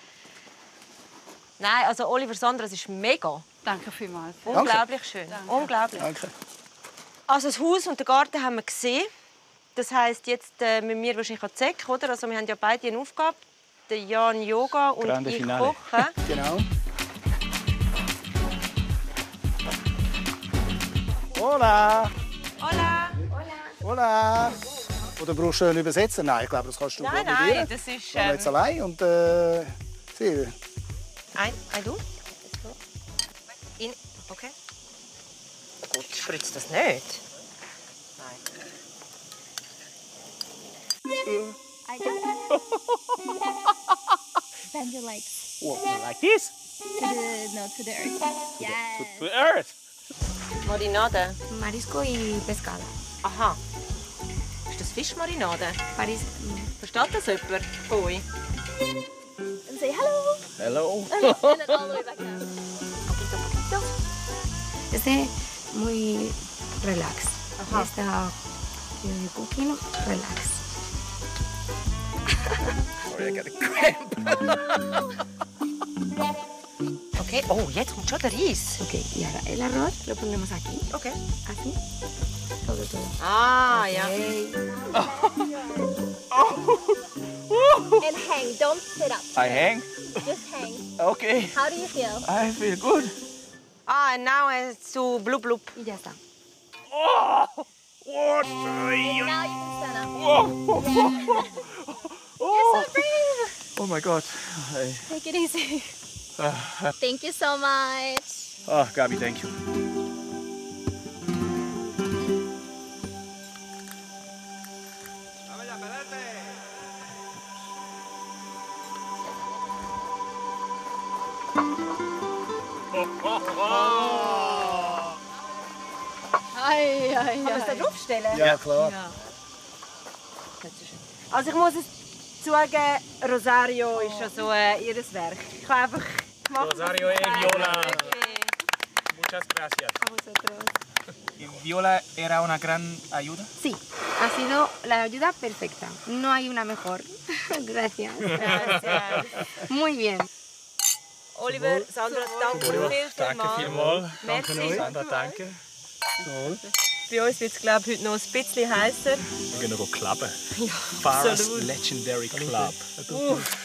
Nein, also Oliver, Sandra, es ist mega. Danke vielmals. Unglaublich schön. Danke. Unglaublich. Danke. Also das Haus und den Garten haben wir gesehen. Das heisst, jetzt äh, müssen wir wahrscheinlich an die Säcke, oder? Also wir haben ja beide eine Aufgabe. Der Jan Yoga und Grande ich Finale. kochen. Genau. Hola! Hola! Hola! Oder brauchst du einen Übersetzer? Nein, ich glaube, das kannst du Nein, probieren. nein, das ist... Ich bin Ähm, jetzt allein und äh, sie. ein, ein du? In, okay. Gut, spritzt das nicht. I got bend your legs What, like this? to the no to the earth. Yes. To the earth. Marinade. Marisco y pescado. Aha. Ist das Fischmarinade? Paris. Versteht das jemand von euch? And say hello. Hello. And then all the way back down. Poquito, poquito. Este muy relax. Ajá. Está eh, cooking relax. Sorry, I got a cramp. Okay, oh, jetzt kommt schon der Reis. Ok, y ahora el arroz lo ponemos aquí. Okay. Así. Todo, todo. Ah, okay. ja. And hang, don't sit up. I hang? Just hang. Okay. How do you feel? I feel good. Ah, and now it's to blub blub. Y ya está. Oh! What? And now you can stand up. Whoa. You're so brave. Oh my God. I... Take it easy. Uh, Thank you so much. oh, Gabi, thank you. Ei, ei, ei. Kann man es da draufstellen? Ja, klar. Ja. Also ich muss es zugeben, Rosario ist schon so äh, ihr Werk. Ich habe einfach gemacht. Rosario e Viola. Muchas gracias. ¿Y Viola era una gran ayuda? Sí, ha sido la ayuda perfecta. No hay una mejor. Gracias. Gracias. Muy bien. Oliver, Sandra, danke viel, viel Danke mal. vielmals. Merci. Danke, Sandra, danke. Bei uns wird es, glaube ich, heute noch ein bisschen heißer. Wir gehen noch klappen. Ja, Farah's absolut. Legendary Club. Uff.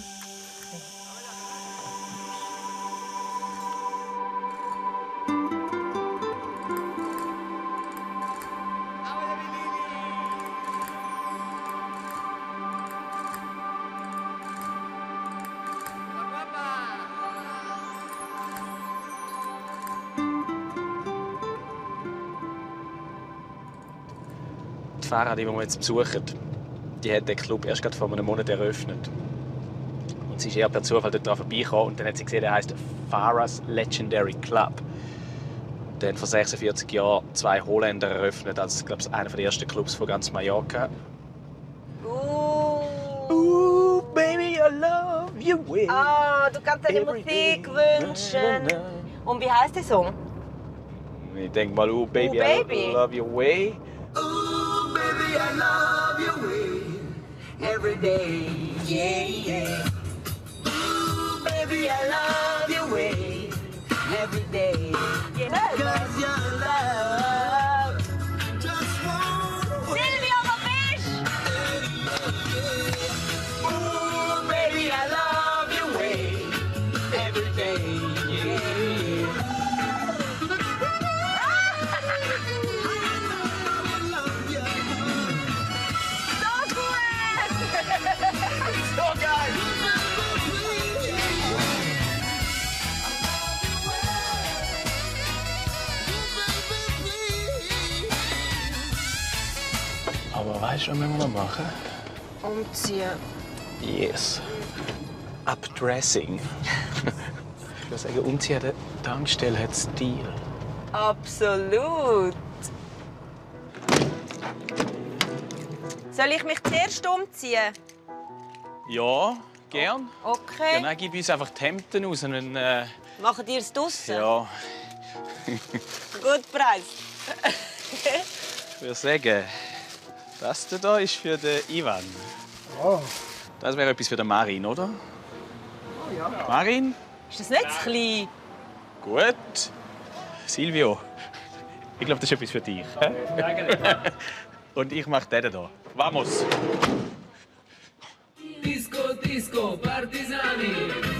Die Farah, die wir jetzt besuchen, die hat den Club erst gerade vor einem Monat eröffnet. Und sie ist eher per Zufall dort vorbeigekommen und dann hat sie gesehen, der heisst Farah's Legendary Club. Und dann vor sechsundvierzig Jahren zwei Holländer eröffnet, als glaube ich, einer der ersten Clubs von ganz Mallorca. Oh. Ooh, baby, I love you way. Ah, du kannst dir die Musik wünschen. Und wie heisst der Song? Ich denke mal, oh, baby, Ooh, baby. I love you way. Ooh, baby, I love your way every day, yeah, yeah. Ooh, baby, I love your way every day. Yeah. Cause your love just won't wait. Silvio, wo bist du? Ooh, baby, I love your way every day, yeah. So geil! Aber weißt du, was wir noch machen? Umziehen. Yes. Updressing. Ich würde sagen, umziehen an der Tankstelle hat Stil. Absolut. Soll ich mich zuerst umziehen? Ja, gern. Okay. Ja, dann gib uns einfach die Hemden raus. Und, äh, Machen die es draussen? ja, Gut Preis. ich würde sagen, das hier ist für den Ivan. Oh. Das wäre etwas für den Marin, oder? Oh ja. Marin? Ist das nicht zu klein? Gut. Silvio, ich glaube, das ist etwas für dich. hä? Und ich mache den hier. Vamos! Disco, disco, partisani.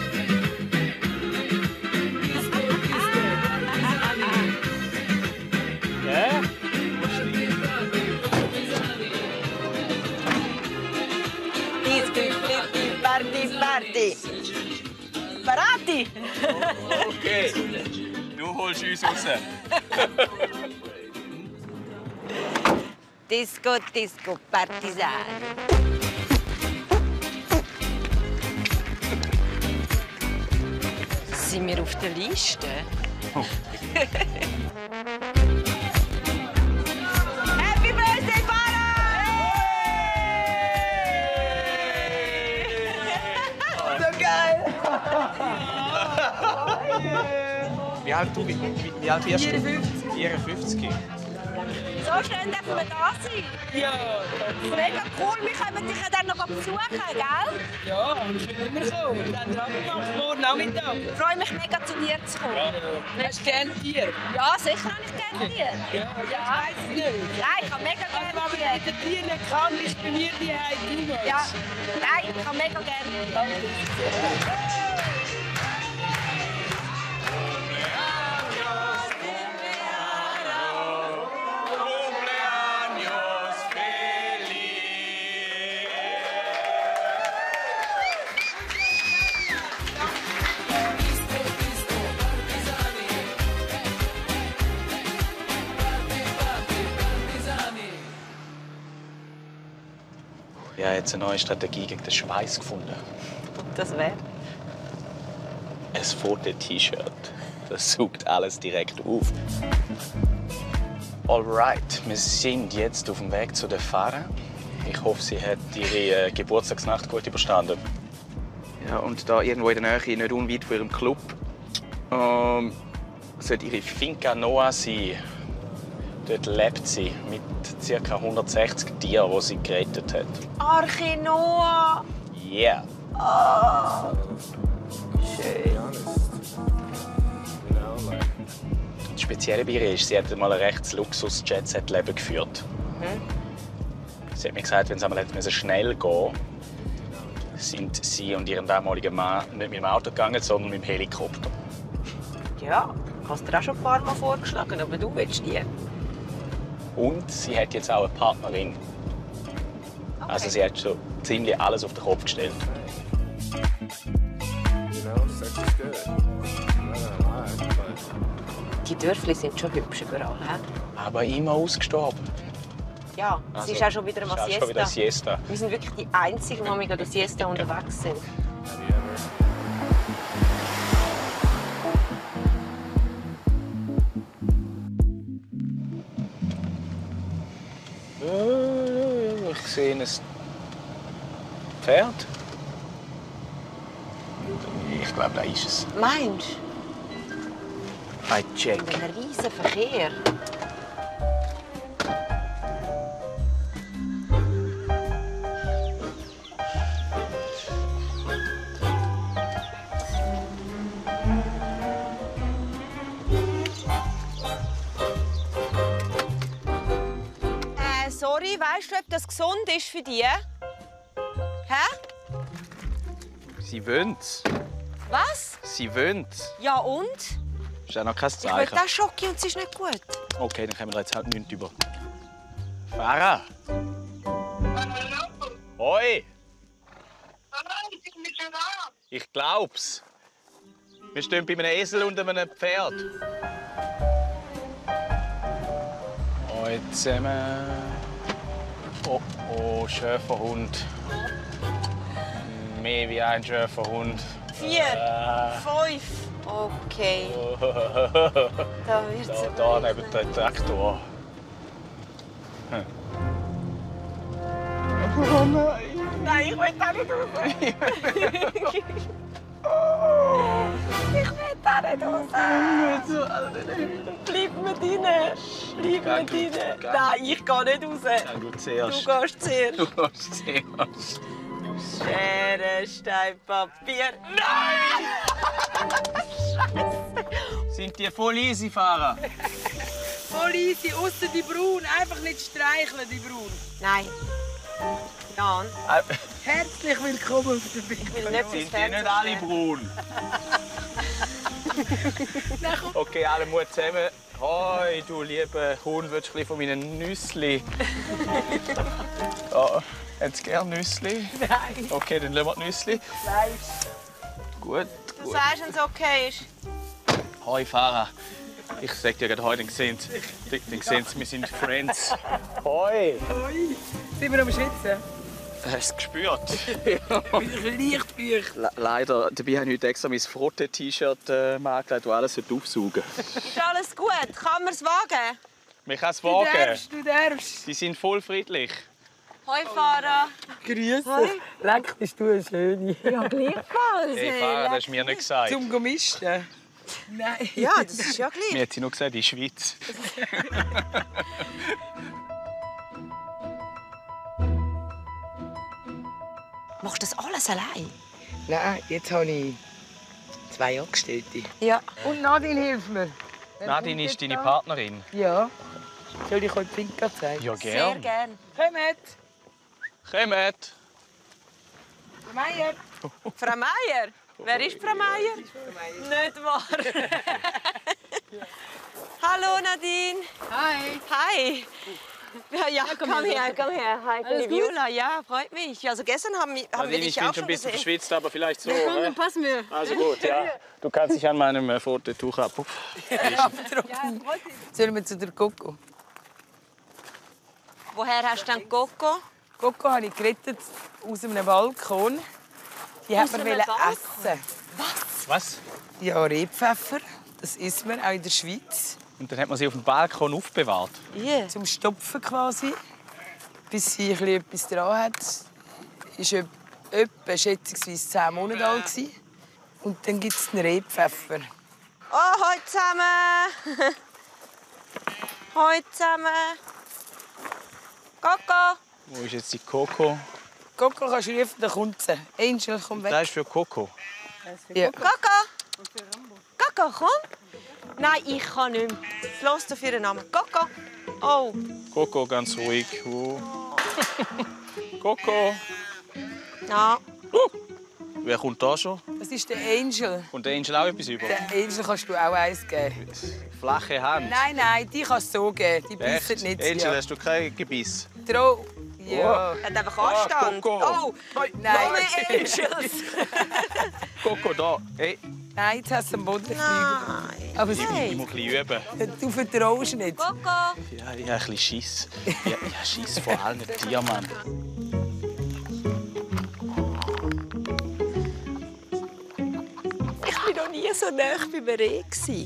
Disco, disco, partisani. Ja? Disco, Party, Party. Parati! Okay. Du holst uns raus. Disco, Disco, Partisan. Sind wir auf der Liste? Oh. Happy Birthday, Para! So geil! Wie alt, du, wie, wie alt wirst du? vierundfünfzig. vierundfünfzig. So schön dürfen wir da sein. Ja. Mega cool, wir können dich ja dann noch besuchen, gell? Ja, ich will immer kommen. Dann Abend morgen Nachmittag. Ich freue mich mega, zu dir zu kommen. Ja. Hast du gerne Tier? Ja, sicher habe ich gerne Tier. Ja, ja, ich weiss es nicht. Nein, ich habe mega gerne Aber Tier. wenn ich den Tier nicht kann, ist bei mir die Heim. Ja, nein, ich habe mega gerne Tier. Ich habe jetzt eine neue Strategie gegen den Schweiß gefunden. Das wäre? Ein Foto-T-Shirt. Das saugt alles direkt auf. Alright, wir sind jetzt auf dem Weg zu der Farah. Ich hoffe, sie hat ihre äh, Geburtstagsnacht gut überstanden. Ja, und da irgendwo in der Nähe, nicht unweit von ihrem Club, ähm, sollte ihre Finca Noah sein. Dort lebt sie mit ca. hundertsechzig Tieren, die sie gerettet hat. Arche Noah! Yeah! Oh. Schön. Das Spezielle bei ihr ist, sie hat mal ein rechtes Luxus-Jet-Set-Leben geführt. Mhm. Sie hat mir gesagt, wenn es einmal schnell gehen sind sie und ihren damaligen Mann nicht mit dem Auto gegangen, sondern mit dem Helikopter. Ja, hast du dir auch schon ein paar Mal vorgeschlagen, aber du willst nie. Und sie hat jetzt auch eine Partnerin. Okay. Also sie hat schon ziemlich alles auf den Kopf gestellt. Die Dörfli sind schon hübsch überall, he? Aber immer ausgestorben. Ja, es Also, ist auch schon wieder mal ist auch Siesta. schon wieder Siesta. Wir sind wirklich die Einzigen, die mit der Siesta unterwegs sind. Ich sehe ein Pferd. Ich glaube, da ist es. Meinst I check. du? Ein riesen Verkehr. Äh, sorry, weißt du, ob das gesund ist für dich? Hä? Sie wöhnt. Was? Sie wöhnt. Ja und? Ist auch noch kein Ich will Zeichen. auch Schoki und es ist nicht gut. Okay, dann kommen wir jetzt halt nichts über. Farah! Hoi! Ich glaub's. Wir stehen bei einem Esel und einem Pferd. Hoi zusammen. Oh, oh, Schäferhund. Mehr wie ein Schäferhund. Vier, Äh. fünf. Okay. Da wird's Da, da neben dem Traktor. Hm. Oh nein! Nein, ich will da nicht raus. Ich will da nicht raus. Bleib mit rein. Bleib mit rein. Nein, ich gehe nicht raus. Dann du zuerst. Du gehst zuerst. Du gehst zuerst. Schere, Stein, Papier. Nein! Sind die voll easy, Fahrer? Voll easy, ausser die Braun. Einfach nicht streicheln, die Braun. Nein. Jan. Herzlich willkommen auf der Big will nicht Sind die nicht alle braun? Okay, alle Mut zusammen. Hoi, du lieber Hund, willst du ein bisschen von meinen Nüssli? Oh, hättest du gerne Nüssli? Nein. Okay, dann lassen wir die Nüssli. Nein. Gut, Du gut. sagst, wenn es okay ist. Hoi, Farah. Ich sag dir gerade heute, dann sehen Sie, dann sehen Sie, wir sind Friends. Hoi. Hoi. Sind wir am Schwitzen? Hast du es gespürt? Leicht feucht. Le leider, dabei habe ich heute extra mein Frotte-T-Shirt äh, angelegt, das alles aufsaugen Ist alles gut? Kann man es wagen? Man kann es Du wagen. darfst, du darfst. Sie sind voll friedlich. Hoi, Farah. Grüße. Hoi. Leck, bist du eine Schöne. Ja, gleichfalls. Hey, Farah, das hast du mir nicht gesagt. Zum Gemischen? Nein. Ja, das ist ja gleich. Mir hat sie nur gesagt, in der Schweiz. Ganz allein? Nein, jetzt habe ich zwei Angestellte. Ja. Und Nadine hilft mir. Nadine ist deine Partnerin? Ja. Soll ich euch die Finca zeigen? Ja, gern. Sehr gern. Kommt! Kommt! Frau Meier! Frau Meier? Wer ist Frau Meier? Nicht wahr? Hallo Nadine. Hi. Hi. Ja, ja, komm, komm her, komm her. Hi, Alles ich bin Viola. Ja, freut mich. Also gestern haben, wir- haben wir Nadine, dich ich bin auch schon schon ein bisschen gesehen. verschwitzt, aber vielleicht so. Ja, komm, hä? dann passen wir. Also gut, ja. Du kannst dich an meinem äh, Fototuch ab. Sollen wir zu der Coco? Woher hast du denn Coco? Coco habe ich gerettet aus einem Balkon. Die Aus hat man einem wollen Balkon? essen. Was? Ja, Rebpfeffer. Das isst man auch in der Schweiz. Und dann hat man sie auf dem Balkon aufbewahrt. Yeah. Zum Stopfen quasi. Bis sie ein bisschen etwas dran hat. Sie war etwa schätzungsweise zehn Monate alt. gewesen. Und dann gibt es den Rebpfeffer. Oh, hallo zusammen. Hallo zusammen. Coco. Wo ist jetzt die Coco? Coco kannst du rufen, dann kommt sie. Angel, komm weg. Das ist für Coco. Ja. Coco. Coco, komm. Nein, ich kann nicht mehr. Was hörst du für einen Namen? Coco. Oh. Coco, ganz ruhig. Oh. Coco. Ja. Wer kommt da schon? Das ist der Angel. Und der Angel auch etwas über? Der Angel kannst du auch eins geben. Flache Hand. Nein, nein, die kannst du so geben. Die Echt? bissen nicht. Angel, ja. hast du kein Gebiss? Dro ja. Er hat einfach Anstand. Coco. Oh, Nein. noch mehr Angels. Coco, da. Hey. Nein, jetzt hast du am Boden gefliegen. Nein. Aber Ich, ich muss ein bisschen üben. du vertraust nicht. Coco. Ja, ich habe ein bisschen Schiss. Ich, ich habe Schiss vor allen Tieren, Mann. Ich war noch nie so nah beim Reh.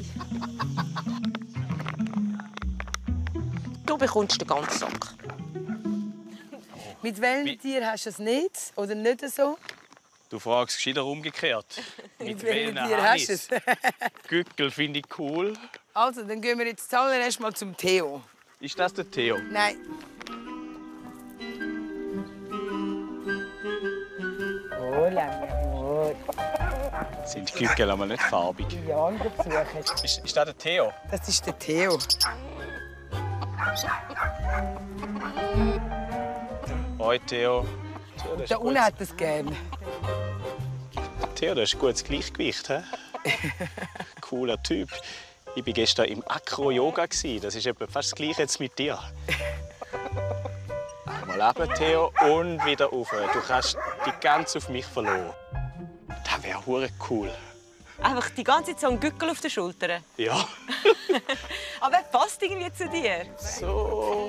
Du bekommst den ganzen Sack. Mit welchem Tier hast du es nicht? Oder nicht so? Du fragst gescheiter umgekehrt. Mit welchen welchem Tier hast du es? Gückel finde ich cool. Also, dann gehen wir jetzt zuallererst mal zum Theo. Ist das der Theo? Nein. Hola, Sind die Gückel aber nicht farbig? Ja, und besuchen. Ist, ist das der Theo? Das ist der Theo. Hoi, Theo. Theo, das ist Da gut. unten hat er es gern. Theo, das ist ein gutes Gleichgewicht. He? Cooler Typ. Ich war gestern im Acro-Yoga. Das ist etwa fast das Gleiche jetzt mit dir. Mal runter, Theo, und wieder rauf. Du kannst dich ganz auf mich verlassen. Das wäre hure cool. Einfach die ganze Zeit so ein Gückel auf den Schultern. Ja. Aber er passt irgendwie zu dir. So.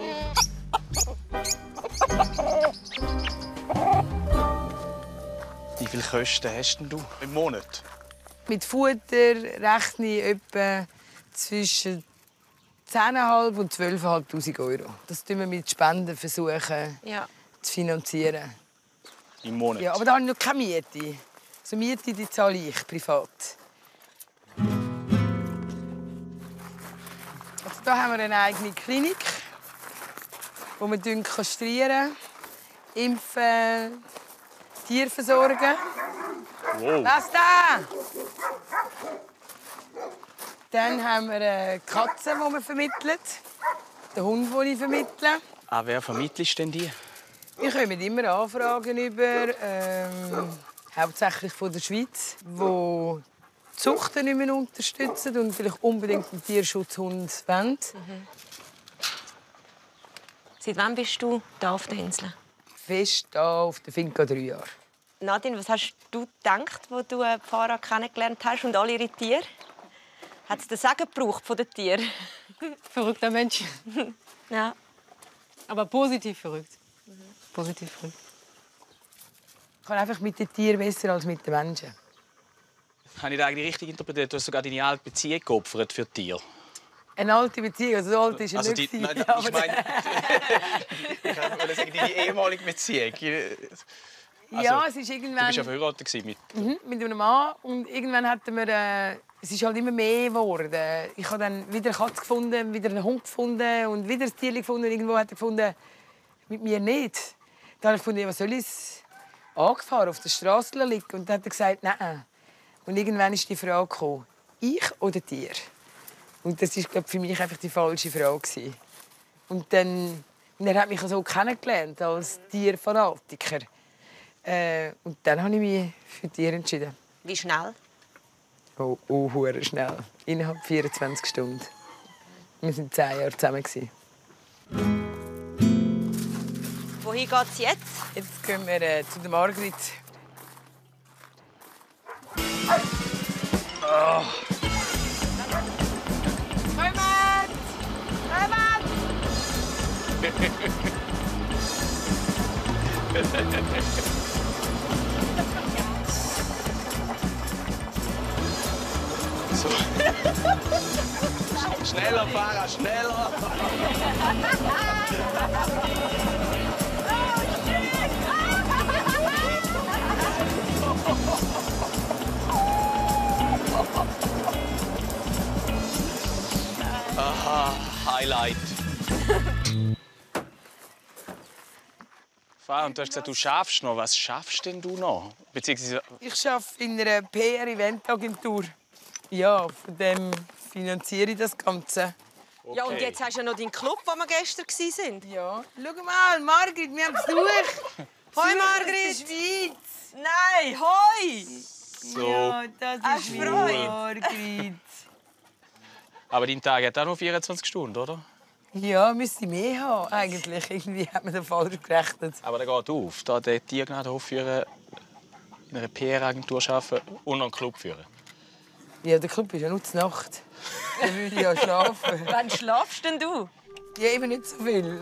Wie viele Kosten hast denn du im Monat? Mit Futter rechne ich etwa zwischen zehntausendfünfhundert und zwölftausendfünfhundert Euro. Das tun wir mit Spenden versuchen Ja. zu finanzieren. Im Monat? Ja, aber da habe ich noch keine Miete. Also Miete die zahle ich privat. Also da haben wir eine eigene Klinik, wo wir kastrieren, impfen, Tiere versorgen. Wow. Lass da! Dann haben wir eine Katze, die wir vermitteln. Den Hund, den ich vermittle. Ah, wer vermittelst denn die? Wir kommen immer Anfragen über, ähm, hauptsächlich von der Schweiz, die die Zucht nicht mehr unterstützen und vielleicht unbedingt einen Tierschutzhund wollen. Mhm. Seit wann bist du hier auf der Insel? Fest hier auf der Finca drei Jahre. Nadine, was hast du gedacht, als du Farah kennengelernt hast und alle ihre Tiere? Hat es den Segen gebraucht von den Tieren? Verrückter Mensch. Ja. Aber positiv verrückt. Positiv verrückt. Ich kann einfach mit den Tieren besser als mit den Menschen. Habe ich das eigentlich richtig interpretiert? Du hast sogar deine alte Beziehung geopfert für Tiere. Eine alte Beziehung, also so alt ist er Also nicht. die, gewesen, nein, aber- ich meine, ich wollte sagen, deine ehemalige Beziehung. Also, ja, es ist Du irgendwann... bist ja verheiratet mit. Mhm, mit einem Mann. Und irgendwann hatten wir... Äh, es ist halt immer mehr geworden. Ich habe dann wieder eine Katze gefunden, wieder einen Hund gefunden und wieder ein Tier gefunden. Und irgendwo hat er gefunden, mit mir nicht. Dann habe ich gefunden, was soll ich angefahren, auf der Straße liegen. Und dann hat er gesagt, nein. Und irgendwann ist die Frage gekommen, ich oder dir? Und das war für mich einfach die falsche Frage. Und dann, und er hat mich so kennengelernt als Tierfanatiker. Äh, und dann habe ich mich für Tiere entschieden. Wie schnell? Oh, oh schnell. Innerhalb vierundzwanzig Stunden. Wir waren zehn Jahre zusammen. Wohin geht es jetzt? Jetzt gehen wir äh, zu der Margrit. Oh. Kommt! So. Schneller, Fahrer, schneller! Aha, Highlight. Fahrer, und du hast gesagt, du schaffst noch. Was schaffst denn du noch? Beziehungsweise... Ich arbeite in einer P R-Eventagentur. Ja, von dem finanziere ich das Ganze. Okay. Ja, und jetzt hast du ja noch deinen Club, wo wir gestern waren. Ja. Schau mal, Margrit, wir haben Besuch. Hoi, Margrit. Schweiz. Nein, hoi. So. Ja, das ist Freude. Margrit. Aber dein Tag hat auch noch vierundzwanzig Stunden, oder? Ja, müsste mehr haben, eigentlich. Irgendwie hat man da falsch gerechnet. Aber der geht auf. Da den Tiergnadenhof führen, in einer P R-Agentur arbeiten und noch einen Club führen. Ja, der Club ist ja nur zur Nacht. Da würde ich ja schlafen. Wann schlafst denn du? Ja, eben nicht so viel.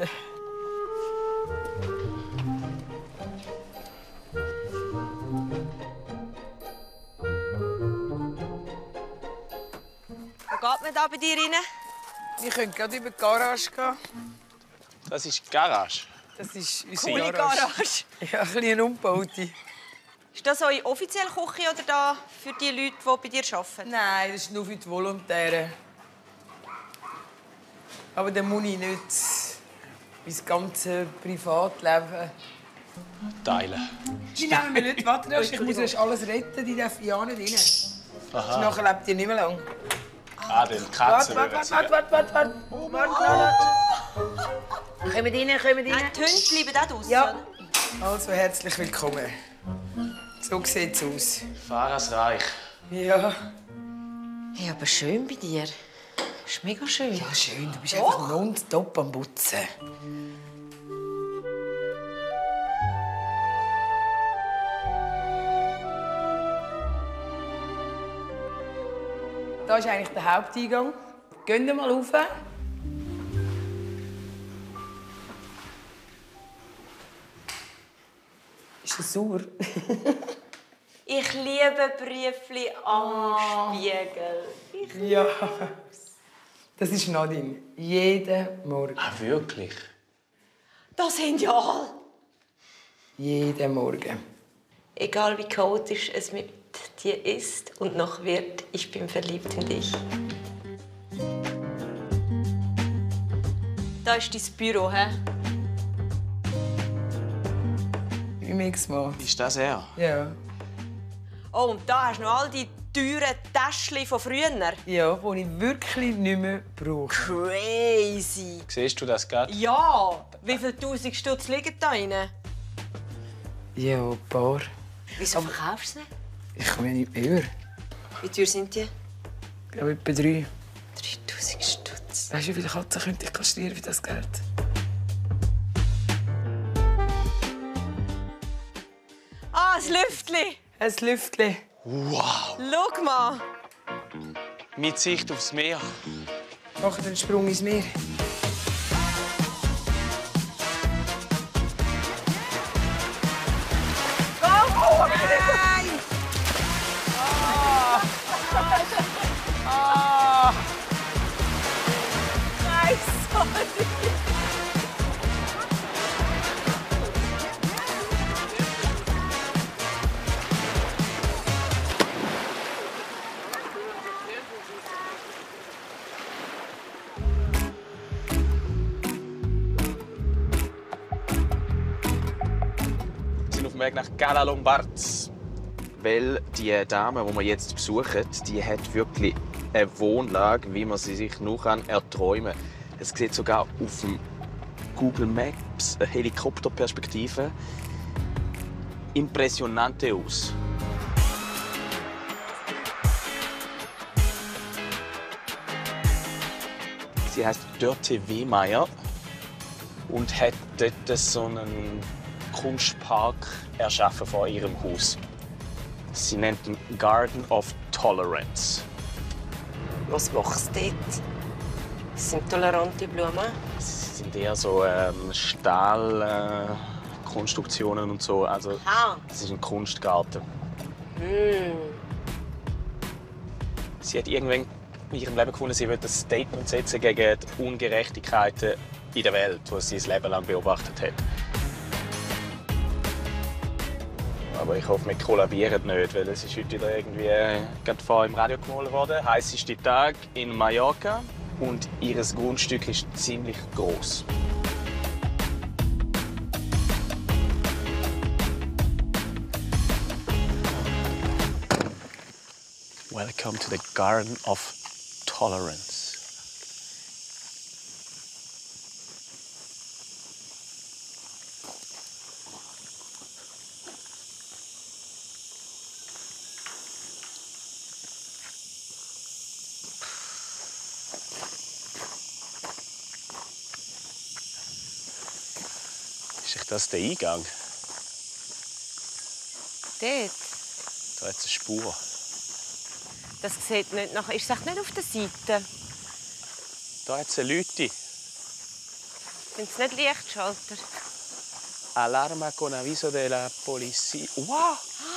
Wo geht man da bei dir rein? Wir können gerade über die Garage gehen. Das ist die Garage. Das ist unsere Coole Garage. Garage. Ja, ein bisschen eine umgebaute. Ist das eure offizielle Küche oder da für die Leute, die bei dir arbeiten? Nein, das ist nur für die Volontäre. Aber dann muss ich nicht mein ganzes Privatleben teilen. Die nehmen mir nicht. Warte, ich muss erst alles retten, die dürfen ja nicht rein. Aha. Nachher lebt ihr nicht mehr lang. Ah, den Katzen. Warte, warte, warte, warte, warte, warte. Warte, warte. Kommt rein, kommt rein. Nein, die Hunde bleiben da draussen. Ja. Also, herzlich willkommen. So sieht es aus. Fahrersreich. Ja. Hey, aber schön bei dir. Ist mega schön. Ja, schön. Du bist Doch. einfach nonstop am Putzen. Da ist eigentlich der Haupteingang. Gehen wir mal rauf. Ist das sauer? Ich liebe Briefli am Spiegel. Ich liebe Ja. Das ist Nadine. Jeden Morgen. Ah, wirklich? Das sind ja alle. Jeden Morgen. Egal wie chaotisch es mit dir ist und noch wird, ich bin verliebt in dich. Da ist dein Büro, hä? Im X-Mal. Ist das er? Ja. Oh, und da hast du noch all die teuren Täschchen von früher. Ja, die ich wirklich nicht mehr brauche. Crazy. Siehst du das gerade? Ja. Wie viele tausend Stutz liegen da drin? Ja, ein paar. Wieso verkaufst du sie nicht? Ich komme ja nicht mehr. Wie teuer sind die? Ich glaube, etwa drei. dreitausend Stutz. Weißt du, wie viele Katzen könnte ich kastrieren für das Geld? Ah, ein Lüftli. Ein Lüftli. Wow! Schau mal. Mit Sicht aufs Meer. Mach den Sprung ins Meer. Oh, nein! Ah! Ah! Nein, sorry. Weg nach Cala Lombards. Weil die Dame, die wir jetzt besuchen, die hat wirklich eine Wohnlage, wie man sie sich nur erträumen kann. Es sieht sogar auf dem Google Maps eine Helikopterperspektive impressionante aus. Sie heißt Dörte Wehmeier und hat dort so einen Kunstpark erschaffen vor ihrem Haus. Sie nennt ihn Garden of Tolerance. Was machst du dort? Das sind tolerante Blumen. Es sind eher so ähm, Stahlkonstruktionen äh, und so. Also, ah. es ist ein Kunstgarten. Mm. Sie hat irgendwann in ihrem Leben gefunden, sie will ein Statement setzen gegen die Ungerechtigkeiten in der Welt, die sie das Leben lang beobachtet hat. Aber ich hoffe, wir kollabieren nicht, weil es ist heute wieder irgendwie äh, gerade vorher im Radio gemalt worden. Heißeste Tag in Mallorca und ihr Grundstück ist ziemlich groß. Welcome to the Garden of Tolerance. Ist das der Eingang? Dort? Da hat es eine Spur. Das sieht nicht nach. Ist es nicht auf der Seite? Da hat es eine Leute. Sind es nicht Lichtschalter? Alarma con aviso de la policía. Wow!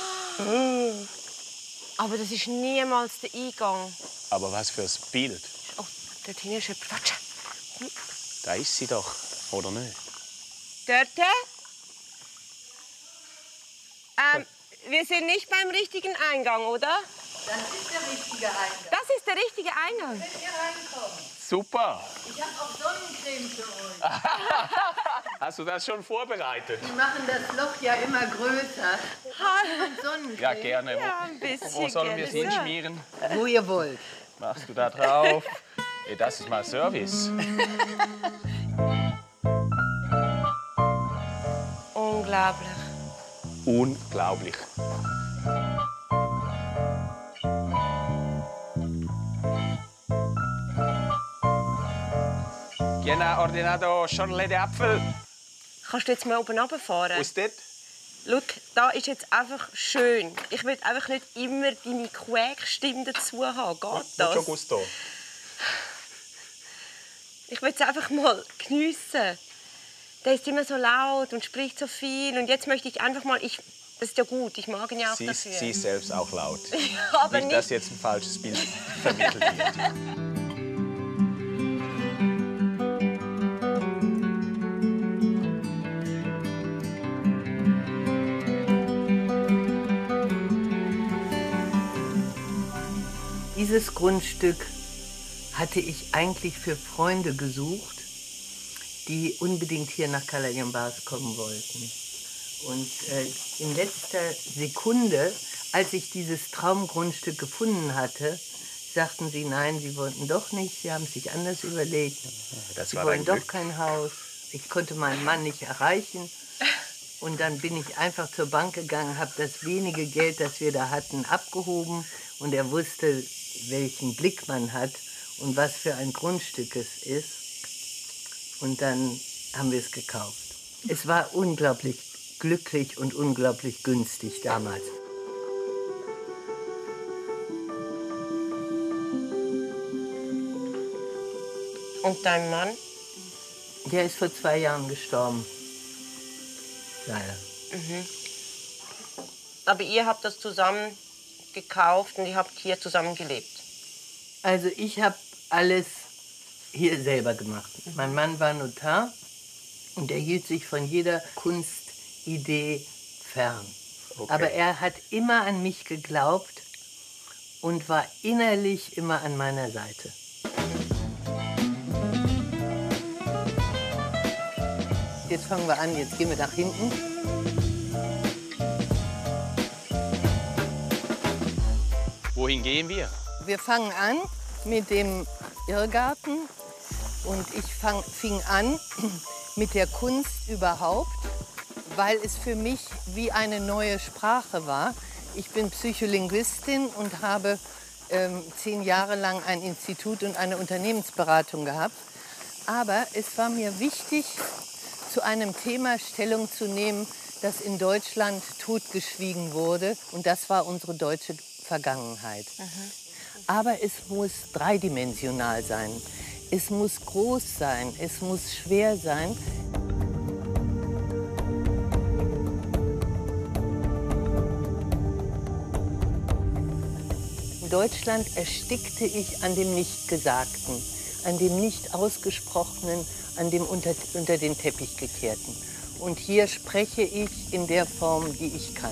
Aber das ist niemals der Eingang. Aber was für ein Bild. Oh, dort hinten ist jemand. Warte. Komm. Da ist sie doch, oder nicht? Dörte? Ähm, wir sind nicht beim richtigen Eingang, oder? Das ist der richtige Eingang. Das ist der richtige Eingang. Könnt ihr reinkommen? Super! Ich habe auch Sonnencreme für euch. Hast du das schon vorbereitet? Die machen das Loch ja immer größer. Und Sonnencreme. Ja, gerne. Ja, ein bisschen Wo sollen wir es gerne. hinschmieren? Wo ihr wollt. Machst du da drauf? Hey, das ist mal Service. Unglaublich. Unglaublich. ¿Quién ha ordenado Chorle de Apfel? Kannst du jetzt mal oben runterfahren? Wo ist das? Schau, da ist jetzt einfach schön. Ich will einfach nicht immer deine Quäkstimme dazu haben. Geht das? Mucho gusto. Ich will es einfach mal geniessen. Der ist immer so laut und spricht so viel. Und jetzt möchte ich einfach mal... Ich, das ist ja gut, ich mag ihn ja auch Sie, dafür. sie ist selbst auch laut. Ja, aber nicht, nicht... dass jetzt ein falsches Bild vermittelt wird. Dieses Grundstück hatte ich eigentlich für Freunde gesucht, die unbedingt hier nach Cala Lombards kommen wollten. Und äh, in letzter Sekunde, als ich dieses Traumgrundstück gefunden hatte, sagten sie, nein, sie wollten doch nicht, sie haben es sich anders überlegt. Das sie war wollen dein doch Glück. kein Haus. Ich konnte meinen Mann nicht erreichen. Und dann bin ich einfach zur Bank gegangen, habe das wenige Geld, das wir da hatten, abgehoben. Und er wusste, welchen Blick man hat und was für ein Grundstück es ist. Und dann haben wir es gekauft. Es war unglaublich glücklich und unglaublich günstig damals. Und dein Mann? Der ist vor zwei Jahren gestorben. Leider. Mhm. Aber ihr habt das zusammen gekauft und ihr habt hier zusammen gelebt? Also ich habe alles hier selber gemacht. Mein Mann war Notar und er hielt sich von jeder Kunstidee fern. Okay. Aber er hat immer an mich geglaubt und war innerlich immer an meiner Seite. Jetzt fangen wir an, jetzt gehen wir nach hinten. Wohin gehen wir? Wir fangen an mit dem Irrgarten und ich fang, fing an mit der Kunst überhaupt, weil es für mich wie eine neue Sprache war. Ich bin Psycholinguistin und habe ähm, zehn Jahre lang ein Institut und eine Unternehmensberatung gehabt. Aber es war mir wichtig, zu einem Thema Stellung zu nehmen, das in Deutschland totgeschwiegen wurde. Und das war unsere deutsche Vergangenheit. Mhm. Aber es muss dreidimensional sein. Es muss groß sein. Es muss schwer sein. In Deutschland erstickte ich an dem Nichtgesagten, an dem Nicht-Ausgesprochenen, an dem unter, unter den Teppich gekehrten. Und hier spreche ich in der Form, die ich kann.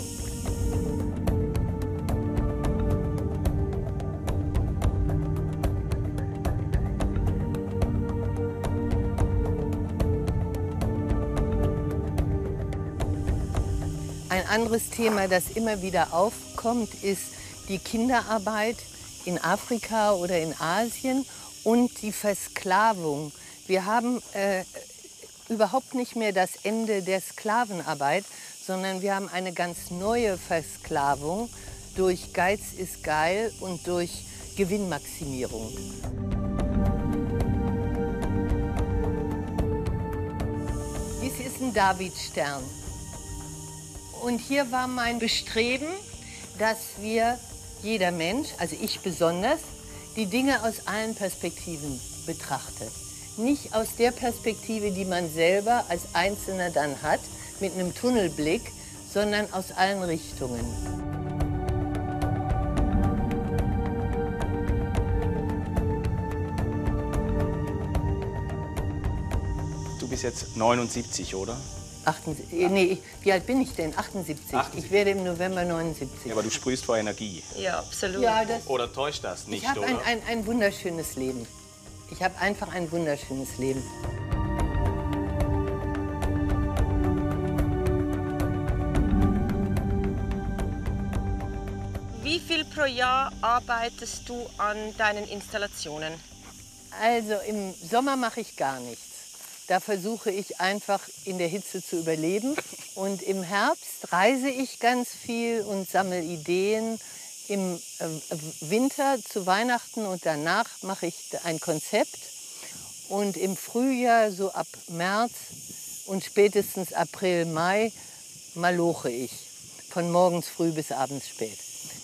Ein anderes Thema, das immer wieder aufkommt, ist die Kinderarbeit in Afrika oder in Asien und die Versklavung. Wir haben äh, überhaupt nicht mehr das Ende der Sklavenarbeit, sondern wir haben eine ganz neue Versklavung durch Geiz ist geil und durch Gewinnmaximierung. Dies ist ein Davidstern. Und hier war mein Bestreben, dass wir, jeder Mensch, also ich besonders, die Dinge aus allen Perspektiven betrachtet. Nicht aus der Perspektive, die man selber als Einzelner dann hat, mit einem Tunnelblick, sondern aus allen Richtungen. Du bist jetzt neunundsiebzig, oder? achtundsiebzig, nee, wie alt bin ich denn? achtundsiebzig. achtundsiebzig. Ich werde im November neunundsiebzig. Ja, aber du sprühst vor Energie. Ja, absolut. Ja, das, oder täuscht das nicht, ich habe oder? ein, ein, ein wunderschönes Leben. Ich habe einfach ein wunderschönes Leben. Wie viel pro Jahr arbeitest du an deinen Installationen? Also im Sommer mache ich gar nichts. Da versuche ich einfach in der Hitze zu überleben. Und im Herbst reise ich ganz viel und sammle Ideen. Im Winter zu Weihnachten und danach mache ich ein Konzept. Und im Frühjahr, so ab März und spätestens April, Mai, maloche ich. Von morgens früh bis abends spät.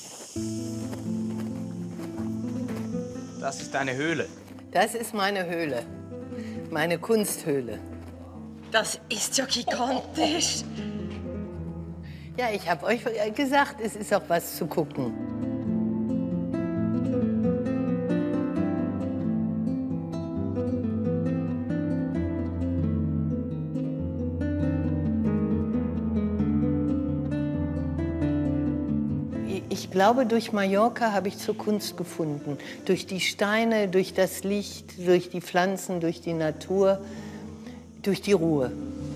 Das ist deine Höhle. Das ist meine Höhle. Meine Kunsthöhle. Das ist ja gigantisch. Ja, ich habe euch gesagt, es ist auch was zu gucken. Ich glaube, durch Mallorca habe ich zur Kunst gefunden. Durch die Steine, durch das Licht, durch die Pflanzen, durch die Natur, durch die Ruhe.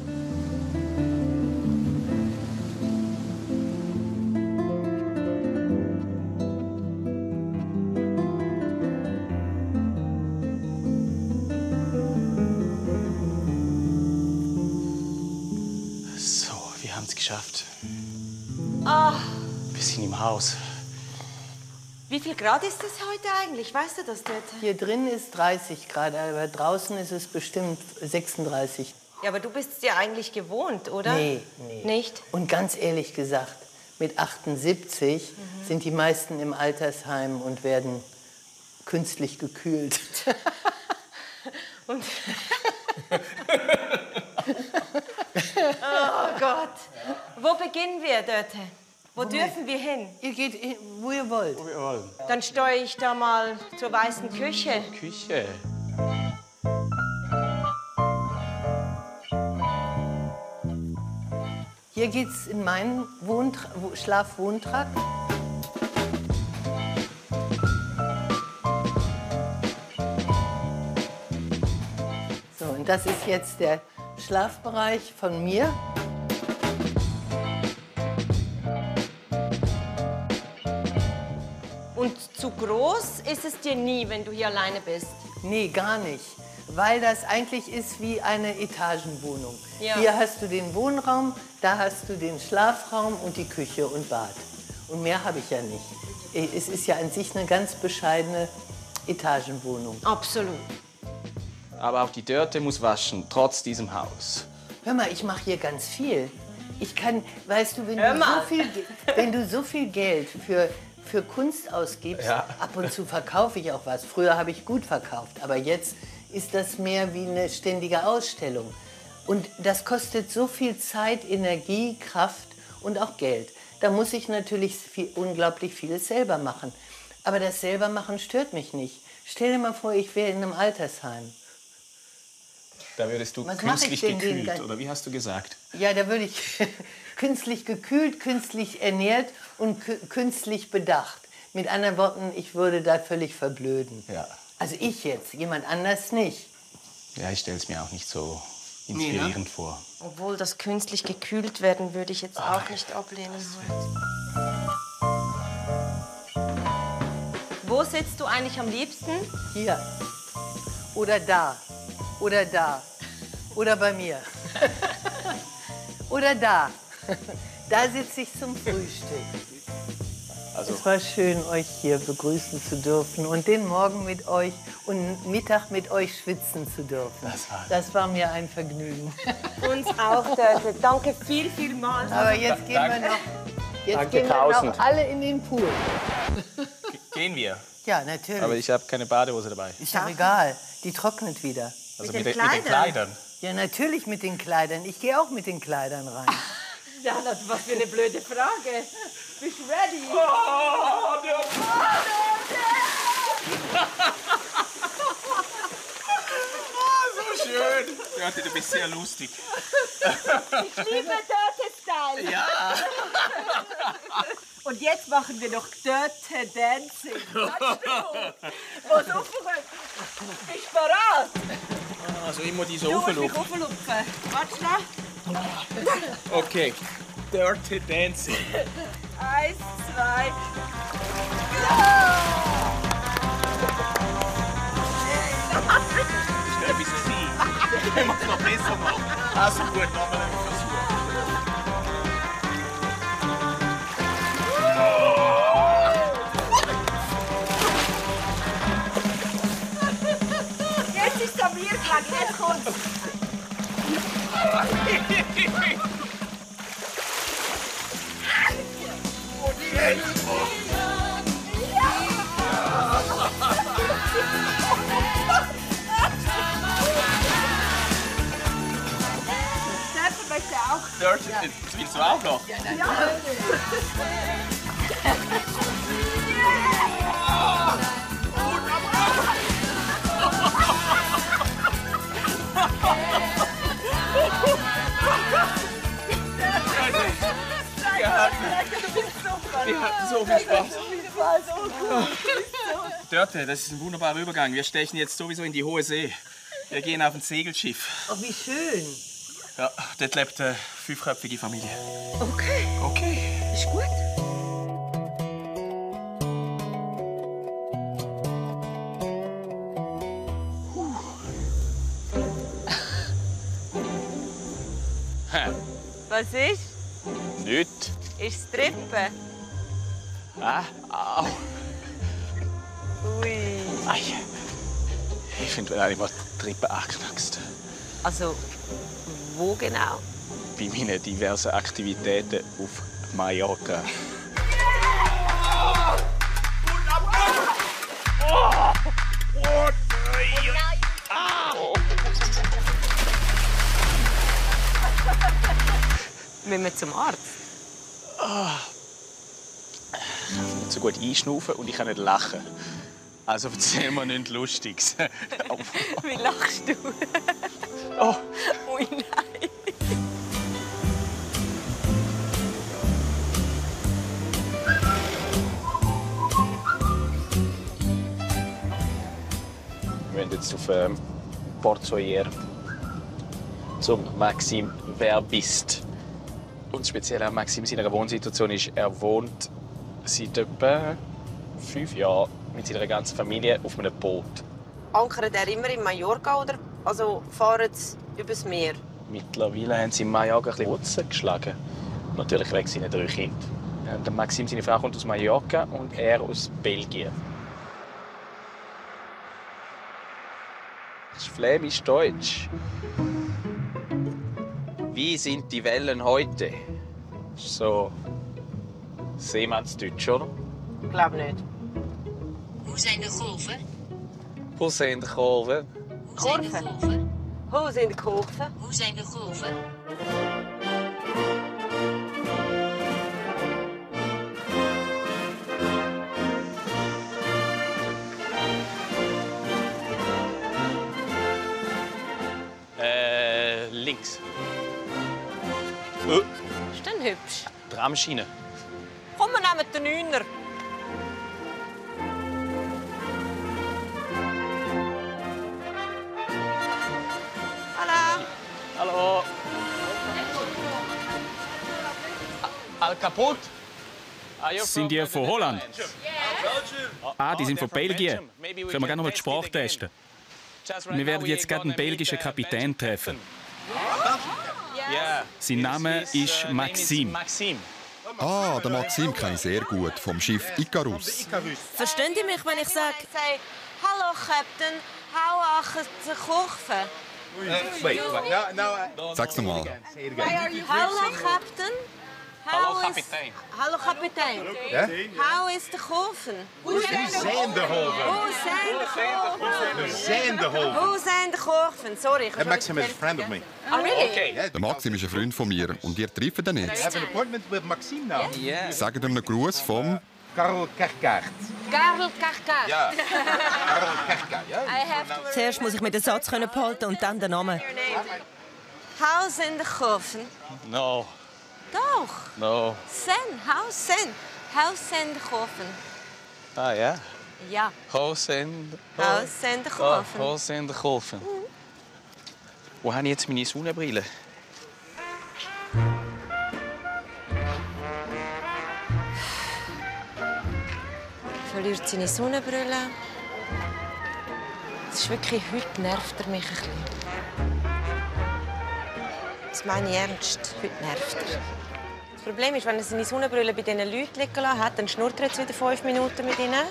So, wir haben es geschafft. Ah. Wir sind im Haus. Wie viel Grad ist es heute eigentlich? Weißt du das, Dörte? Hier drin ist dreißig Grad, aber draußen ist es bestimmt sechsunddreißig. Ja, aber du bist es ja eigentlich gewohnt, oder? Nee, nee. Nicht? Und ganz ehrlich gesagt, mit achtundsiebzig mhm. sind die meisten im Altersheim und werden künstlich gekühlt. Und oh Gott. Wo beginnen wir, Dörte? Wo Moment. dürfen wir hin? Ihr geht hin, wo ihr wollt. Wo wir wollen. Dann steuere ich da mal zur weißen Küche. Küche? Hier geht's in meinen Wohntra- Schlaf-Wohntrakt. So, und das ist jetzt der Schlafbereich von mir. Und groß ist es dir nie, wenn du hier alleine bist? Nee, gar nicht. Weil das eigentlich ist wie eine Etagenwohnung. Ja. Hier hast du den Wohnraum, da hast du den Schlafraum und die Küche und Bad. Und mehr habe ich ja nicht. Es ist ja an sich eine ganz bescheidene Etagenwohnung. Absolut. Aber auch die Dörte muss waschen, trotz diesem Haus. Hör mal, ich mache hier ganz viel. Ich kann, weißt du, wenn Hör du, mal. so viel, Ge- wenn du so viel Geld für, für Kunst ausgibst, Ja. ab und zu verkaufe ich auch was. Früher habe ich gut verkauft, aber jetzt ist das mehr wie eine ständige Ausstellung. Und das kostet so viel Zeit, Energie, Kraft und auch Geld. Da muss ich natürlich viel, unglaublich vieles selber machen. Aber das selber machen stört mich nicht. Stell dir mal vor, ich wäre in einem Altersheim. Da würdest du Was mach künstlich ich denn den gekühlt, gan- oder wie hast du gesagt? Ja, da würde ich künstlich gekühlt, künstlich ernährt und kü- künstlich bedacht. Mit anderen Worten, ich würde da völlig verblöden. Ja. Also ich jetzt, jemand anders nicht. Ja, ich stelle es mir auch nicht so Nee, inspirierend vor. Obwohl das künstlich gekühlt werden würde ich jetzt auch nicht ablehnen wollen. Wo sitzt du eigentlich am liebsten? Hier. Oder da. Oder da. Oder bei mir. Oder da. Da sitze ich zum Frühstück. Also, Es war schön, euch hier begrüßen zu dürfen und den Morgen mit euch und Mittag mit euch schwitzen zu dürfen. Das war- Das war mir ein Vergnügen. Uns auch, Dörte. Danke viel, viel mal. Aber jetzt gehen wir noch, jetzt Danke gehen wir tausend. noch alle in den Pool. gehen wir. Ja, natürlich. Aber ich habe keine Badehose dabei. Ist doch egal. Die trocknet wieder. Also mit, den, mit den Kleidern. Ja, natürlich mit den Kleidern. Ich gehe auch mit den Kleidern rein. Ja, das was für eine blöde Frage. Bist du ready? Oh, der so schön. Dörte, du bist sehr lustig. Ich liebe Dörte-Style. Ja. Und jetzt machen wir noch Dörte Dancing. Was aufgeregt? Bist du bereit? Also immer diese Du musst mich Auflupfen. auflupfen. Warte schnell. Okay. Dirty Dancing. Eins, zwei. Schnell bis Ziel. Wenn wir es noch besser machen. Also gut, nochmal einen Versuch. Jetzt ist es an mir gelegen. Jetzt kommt's. Dörte möchte auch. Dirty, das willst du auch noch? Ja. Wir hatten so viel Spaß. Das war so gut. Dörte, das ist ein wunderbarer Übergang. Wir stechen jetzt sowieso in die hohe See. Wir gehen auf ein Segelschiff. Oh, wie schön. Ja, dort lebt eine fünfköpfige Familie. Okay. Okay. Ist gut. Was ist? Nicht. Ist es Trippen? Ah, au. Ui. Ei. Ich finde, wenn einmal die Trippe angeknackst. Also, wo genau? Bei meinen diversen Aktivitäten auf Mallorca. Müssen wir zum Arzt? Ich kann nicht so gut einschnaufen und ich kann nicht lachen. Also erzähl mir nichts Lustiges. Wie lachst du? Oh. Ui, nein. Wir sind jetzt auf ähm, Port Soyer zum Maxim Verbist. Und speziell an Maxim seiner Wohnsituation ist, er wohnt seit etwa fünf Jahren mit seiner ganzen Familie auf einem Boot. Ankert er immer in Mallorca oder also fahren sie übers Meer? Mittlerweile haben sie in Mallorca ein bisschen Wurzeln geschlagen. Natürlich wegen seinen drei Kindern. Der Maxim, seine Frau, kommt aus Mallorca und er aus Belgien. Das ist flämisch-deutsch. Wie sind die Wellen heute? So Seemannsdeutsch, oder? Ich glaube nicht. Hoe zijn de golven? Hoe zijn de golven? Kurven. Hoe zijn de Kurven? Hoe zijn de golven? Äh, links. Oh. Ist denn hübsch? Tramschiene. Komm, wir nehmen den Neuner. Hallo. Hallo. Al kaputt? Sind die von Holland? Ah, die sind von Belgien. Können wir gerne noch mal die Sprache testen? Wir werden jetzt gerade einen belgischen Kapitän treffen. Sein Name ist Maxim. Ah, den Maxim kenne ich sehr gut, vom Schiff Icarus. Verstehen Sie mich, wenn ich sage, hallo Captain, how are the Kurven? Sag's nochmal. Hallo Captain. Hallo Kapitein. Hallo Kapitein. Ja? How is de golven? Hoe zijn de golven? Hoe zijn de golven? Hoe zijn de golven? Hoe zijn de golven? Sorry. And Maxim is a friend of me. Oh, really? Okay. Der Maxim ist ein Freund von mir und ihr trefft ihn I jetzt. have an appointment with Maxim now. Yeah. Sagt ihm einen Gruß vom Karel Kerkaert. Karel Kerkaert. Ja. Karel Kerkaert, ja. Zuerst muss ich mir den Satz behalten und dann den Namen. How zijn de golven? No. Doch. No. Sen. How zijn? How zijn de golven? Ah ja. Ja. Hoe zijn de How zijn de golven? Hoe zijn de golven? Wo habe ich jetzt meine Sonnenbrille? Verliert seine Sonnenbrille. Das ist wirklich, heute nervt er mich ein bisschen. Das meine ich ernst. Heute nervt er. Das Problem ist, wenn er seine Sonnenbrille bei diesen Leuten liegen lassen hat, dann schnurrt er jetzt wieder fünf Minuten mit ihnen.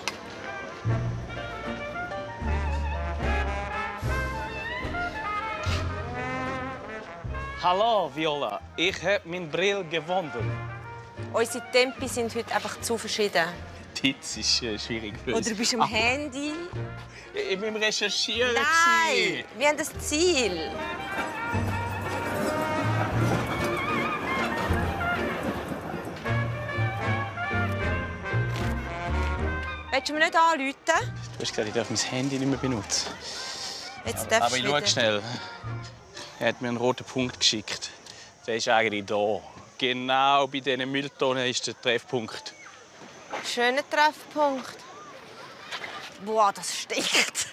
Hallo Viola, ich habe meine Brille gewonnen. Unsere Tempi sind heute einfach zu verschieden. Das ist äh, schwierig für uns. Oder bist du am Handy? Ich bin am Recherchieren. Nein, wir haben das Ziel. Willst du mir nicht anrufen? Du hast gesagt, ich darf mein Handy nicht mehr benutzen. Jetzt darfst Aber du ich schau wieder. schnell. Er hat mir einen roten Punkt geschickt. Der ist eigentlich da. Genau bei diesen Mülltonnen ist der Treffpunkt. Schöner Treffpunkt. Boah, das stinkt.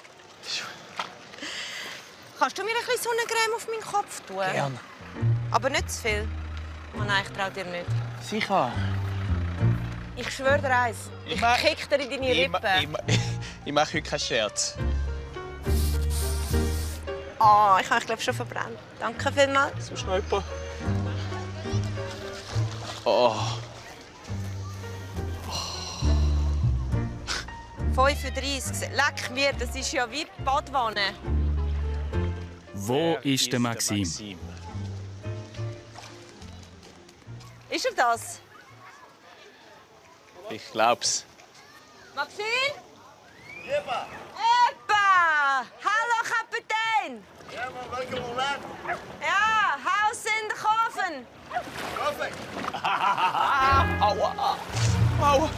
Kannst du mir ein bisschen Sonnencreme auf meinen Kopf tun? Gern. Aber nicht zu viel. Oh nein, ich trau dir nicht. Sicher. Ich schwöre dir eins. Ich, Ich mach- kick dir in deine Ich, Rippen. ma- ich, ma- ich mache heute keinen Scherz. Oh, ich habe mich glaube schon verbrannt. Danke vielmals. So schnell. Oh. fünfunddreißig. Leck mir, das ist ja wie die Badwanne. Wo ist der Maxim? Ist er das? Ich glaub's. Maxim? Epa! Epa! Hallo, Kapitein! Ja, maar welke moment? Ja, Haus in de Goven! Koffie! Aua! Aua!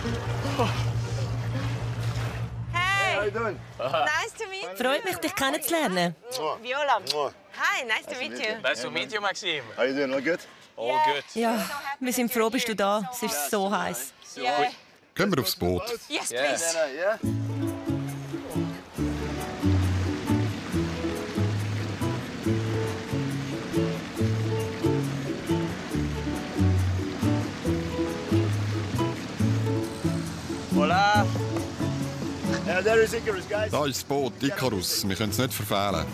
Hey! How you doing? Nice to meet you. Freut mich, dich kennenzulernen. Viola. Hi, nice to meet you. Nice to meet you, Maxim. How you doing? All good? All good. Ja, wir sind froh, bist du da. Es ist so heiß. Yeah. Gehen wir aufs Boot. Yes, Yeah. please. Yeah? Hola. is Icarus, guys. Da ist das Boot, Icarus. Wir können es nicht verfehlen.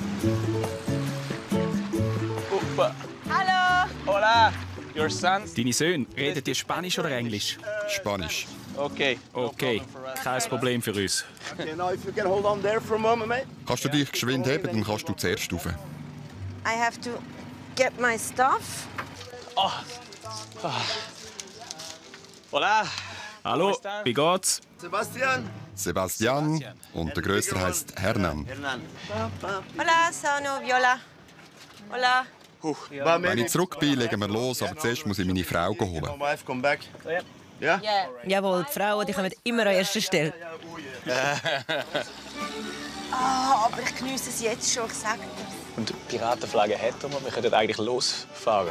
Hallo! Hola! Your sons? Deine Söhne, reden die Spanisch oder Englisch? Spanisch. Okay. Okay, kein Problem für uns. Okay, now if you can hold on there for a moment, mate. Kannst du dich geschwind heben, dann kannst du zuerst rauf. I have to get my stuff. Oh. Oh. Hola! Hallo, wie geht's? Sebastian? Sebastian und der Grösser heisst Hernan. Hernan. Hola, sono Viola. Hola. Wenn ich zurück bin, legen wir los, aber zuerst muss ich meine Frau holen. My wife come back. Ja? Jawohl, die Frauen die kommen immer an erster Stelle. Ah, aber ich geniesse es jetzt schon, ich sage dir. Und die Piratenflagge hätten wir. Wir könnten eigentlich losfahren.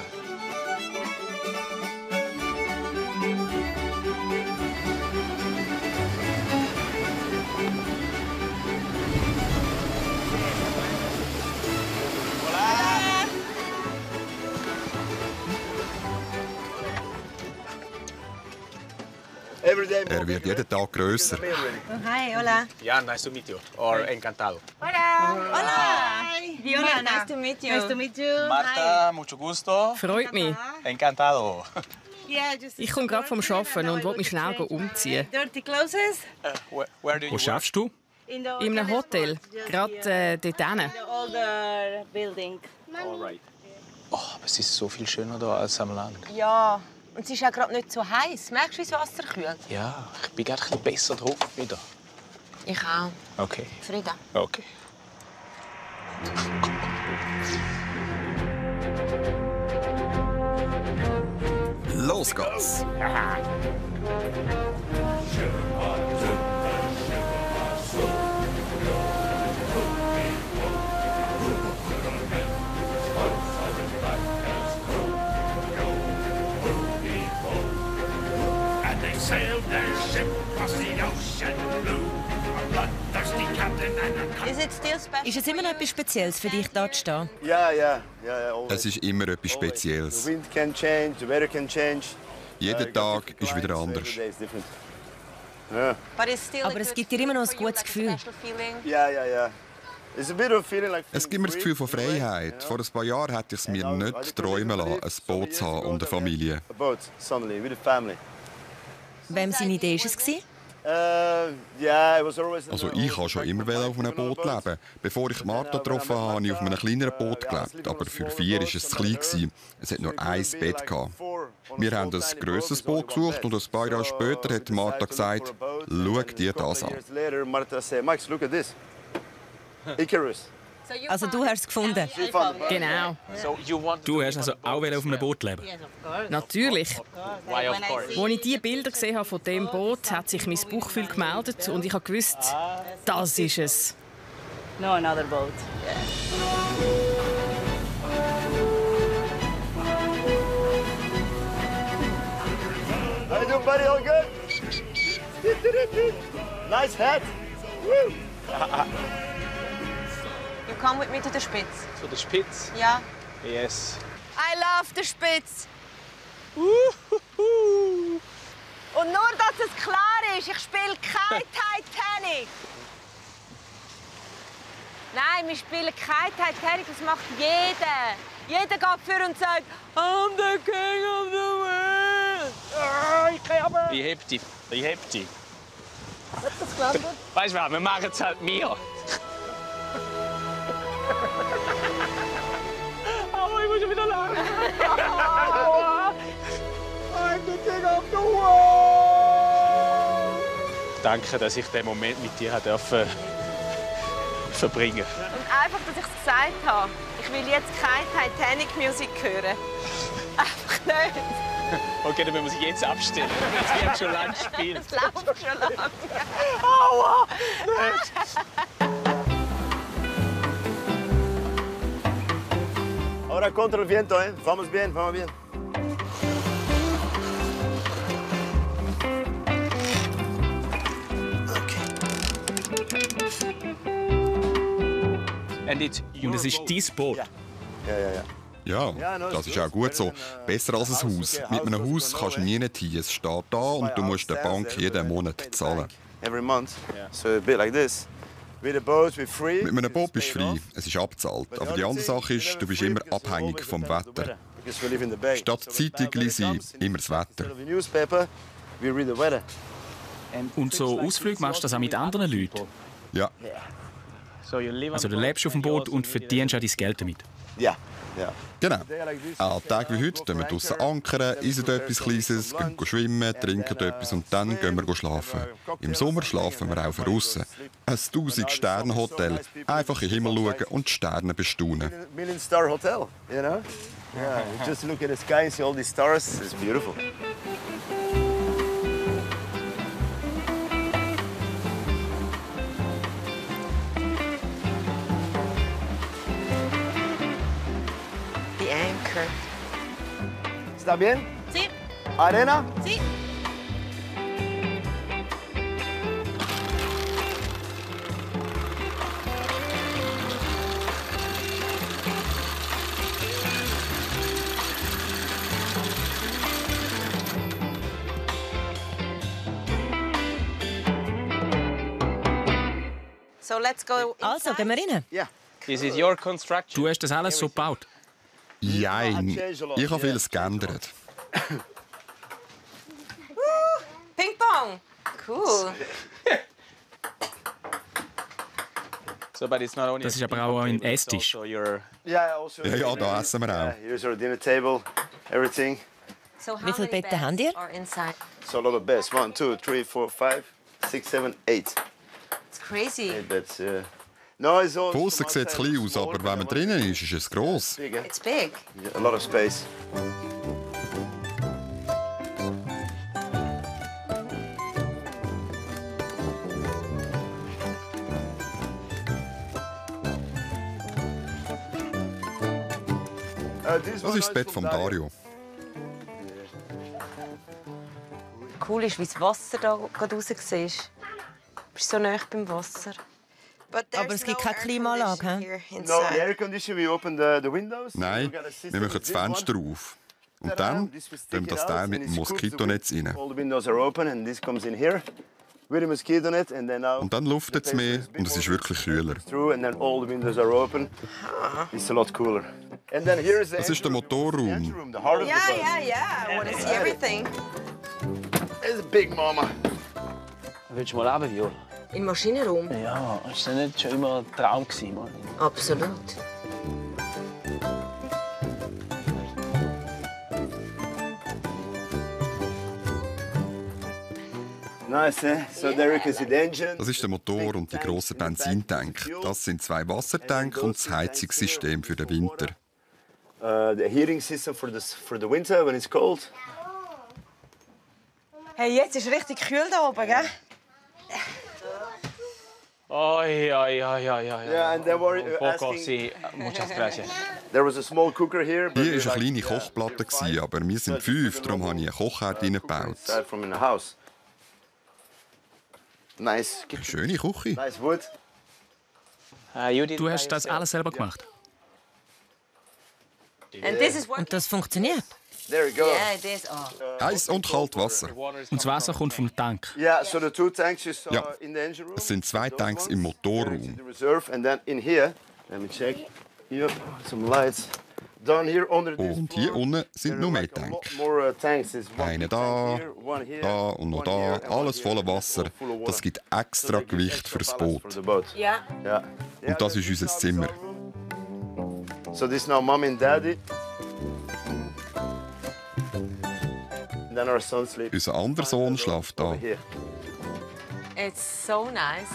Er wird jeden Tag grösser. Oh, hi, hola. Ja, nice to meet you. Or encantado. Hola. Hola. Viola, nice to meet you. Nice to meet you. Marta, mucho gusto. Freut mich. Encantado. Ich komme gerade vom Arbeiten und will mich schnell umziehen. Dirty clothes? Uh, where, where do you Wo schaffst du? In the In einem Hotel. Gerade äh, dort hinten. The older building. Alright. Oh, aber es ist so viel schöner hier als am Land. Ja, und es ist ja gerade nicht so heiß. Merkst du, wie das Wasser kühlt? Ja, ich bin gerade ein bisschen besser drauf wieder. Ich auch. Okay. Frieda. Okay. Los geht's! And they sailed their ship across the ocean blue. A bloodthirsty captain and a Is it still special? Ist es immer noch etwas Spezielles für dich, hier zu stehen? Ja, ja, ja, ja. Es ist immer etwas The Spezielles. wind can change, the weather can change. Jeden Tag ist wieder anders. Every day is different. Ja. But it's still a Aber es good gibt dir immer noch ein feeling, gutes like a Gefühl. special feeling. Ja, ja, ja. It's a bit of feeling like Es gibt mir das Gefühl von Freiheit. Vor ein paar Jahren hätte ich es mir nicht träumen lassen, ein Boot zu haben und eine Familie. A boat, suddenly, with a family. Wem seine Idee war es? Uh, yeah, it was always. Also ich habe schon immer auf einem Boot leben. Bevor ich Martha getroffen habe, habe ich auf einem kleineren Boot gelebt. Aber für vier war es zu klein. Es hatte nur ein Bett. Wir haben ein grösseres Boot gesucht und ein paar Jahre später hat Martha gesagt, schau dir das an. Years later, Martha said, Max, look at this. Icarus. Also du hast es gefunden? Genau. Du hast also auch auf einem Boot leben? Natürlich. Why, of course. Als ich diese Bilder gesehen habe von diesem Boot, hat sich mein Bauchgefühl gemeldet und ich habe gewusst, das ist es. No another boat. How you doing, buddy? All good? Nice hat. Woo. You come with me to the Spitz. Zu der Spitze? Ja. Yes. I love the Spitz. Und nur, dass es klar ist, ich spiele kein Titanic. Nein, wir spielen kein Titanic, das macht jeder. Jeder geht vor und sagt, I'm the king of the world. Oh, ich kann aber... Ich heb dich. Ich heb dich. Hat das gelandet? Weißt du was, wir machen es halt mir. Aber ich muss schon wieder lachen. I'm the king of the world. Danke, dass ich den Moment mit dir durfte verbringen. Und einfach, dass ich es gesagt habe. Ich will jetzt keine Titanic-Musik hören. Einfach nicht. Okay, dann müssen wir uns jetzt abstellen. Es wird schon lange gespielt. Es läuft schon lange. Aua! Ahora contra el viento, ¿eh? Vamos bien, vamos bien. Und es ist dein Boot? Ja, ja, ja. Ja, das ist auch gut so. Besser als ein Haus. Mit einem Haus kannst du nie hin. Es steht da und du musst der Bank jeden Monat zahlen. every month. So a bit like this. With a boat, we're free. Mit einem Boot bist du frei, es ist abgezahlt. Aber die andere Sache ist, du bist immer abhängig vom Wetter. Statt Zeitung lese ich immer das Wetter. Und so Ausflüge machst du das auch mit anderen Leuten? Ja. Also du lebst auf dem Boot und verdienst auch dein Geld damit? Ja. Ja. Genau. An Tagen wie heute gehen wir draussen ankern, essen etwas Kleines, gehen schwimmen, trinken etwas und dann gehen wir schlafen. Im Sommer schlafen wir auch draussen. Ein tausend-Sterne-Hotel. Einfach in den Himmel schauen und die Sterne bestaunen. Million-Star-Hotel, you know? Yeah, just look at the sky and see all these stars. It's beautiful. ¿Está bien? Sí. ¿Arena? Sí. So, let's go. Also, gehen wir rein? Ja. Is it your construction? Du hast das alles so gebaut? Jein. Ich habe vieles geändert. Ping-Pong. Cool. Das ist aber auch ein Esstisch. Ja, ja, da essen wir auch. Here's our dinner table, everything. Wie viele Betten habt ihr? So a lot of beds. One, two, three, four, five, six, seven, eight. It's crazy. Eight beds, yeah. No, it's all. Von aussen sieht es klein aus, aber wenn man drinnen ist, ist es gross. It's big. Yeah, a lot of space. Das ist das Bett von Dario. Cool ist, wie das Wasser da gerade raus siehst. Du bist so nah beim Wasser. Aber es gibt keine Klimaanlage. He? No, the air conditioner, we open the, the windows. Nein, wir machen das Fenster auf. Und dann tun wir das Teil mit dem Moskitonetz rein. All the windows are open and this comes in here with a mosquito net and then out. Und dann luftet es mehr und es ist wirklich kühler. Through and then all the windows are open. It's a lot cooler. And then here is the Das ist der Motorraum. the heart of the Yeah, boat. yeah, yeah. I want to see everything. It's a big mama. Willst du mal leben, Viola? Im Maschinenraum? Ja, ist das nicht schon immer ein Traum gewesen, Mann? Absolut. Nice, eh? So there you can see the engine. Das ist der Motor und die grossen Benzintanks. Das sind zwei Wassertanks und das Heizungssystem für den Winter. Uh, the heating system for the, for the winter when it's cold. Hey, jetzt ist richtig kühl da oben, gell? Oi, oi, oi, oi, oi. Yeah, and they were uh, Poco, asking... sí. Muchas gracias. There was a small cooker here. but Hier we war eine like, kleine Kochplatte, gewesen, aber wir sind fünf, darum habe ich einen Kochherd reingebaut. Inside from in the house. Nice. Eine schöne Küche. Nice wood. Du hast das alles selber gemacht? And this is what... Und das funktioniert? There you go. Yeah, it is. Oh. Heiß und kalt Wasser. Und das Wasser kommt vom Tank? Yeah, so the two tanks you saw Ja. in the engine room. Es sind zwei Tanks im Motorraum. The reserve and then in here, let me check. Yep, some lights. Down here under this Und hier floor, unten sind there noch are mehr like a lot Tanks. more, uh, tanks. There's one Einer big da, tank here, one here, da und noch one da. here, and one Alles here, voller and all Wasser. full of Das water. gibt So extra they give Gewicht extra für das ballast Boot. for the boat. Ja. Yeah. Und das ist unser Zimmer. So this is now mom and daddy. And then our son sleeps. Unser anderer Sohn schläft da. over here. It's so nice.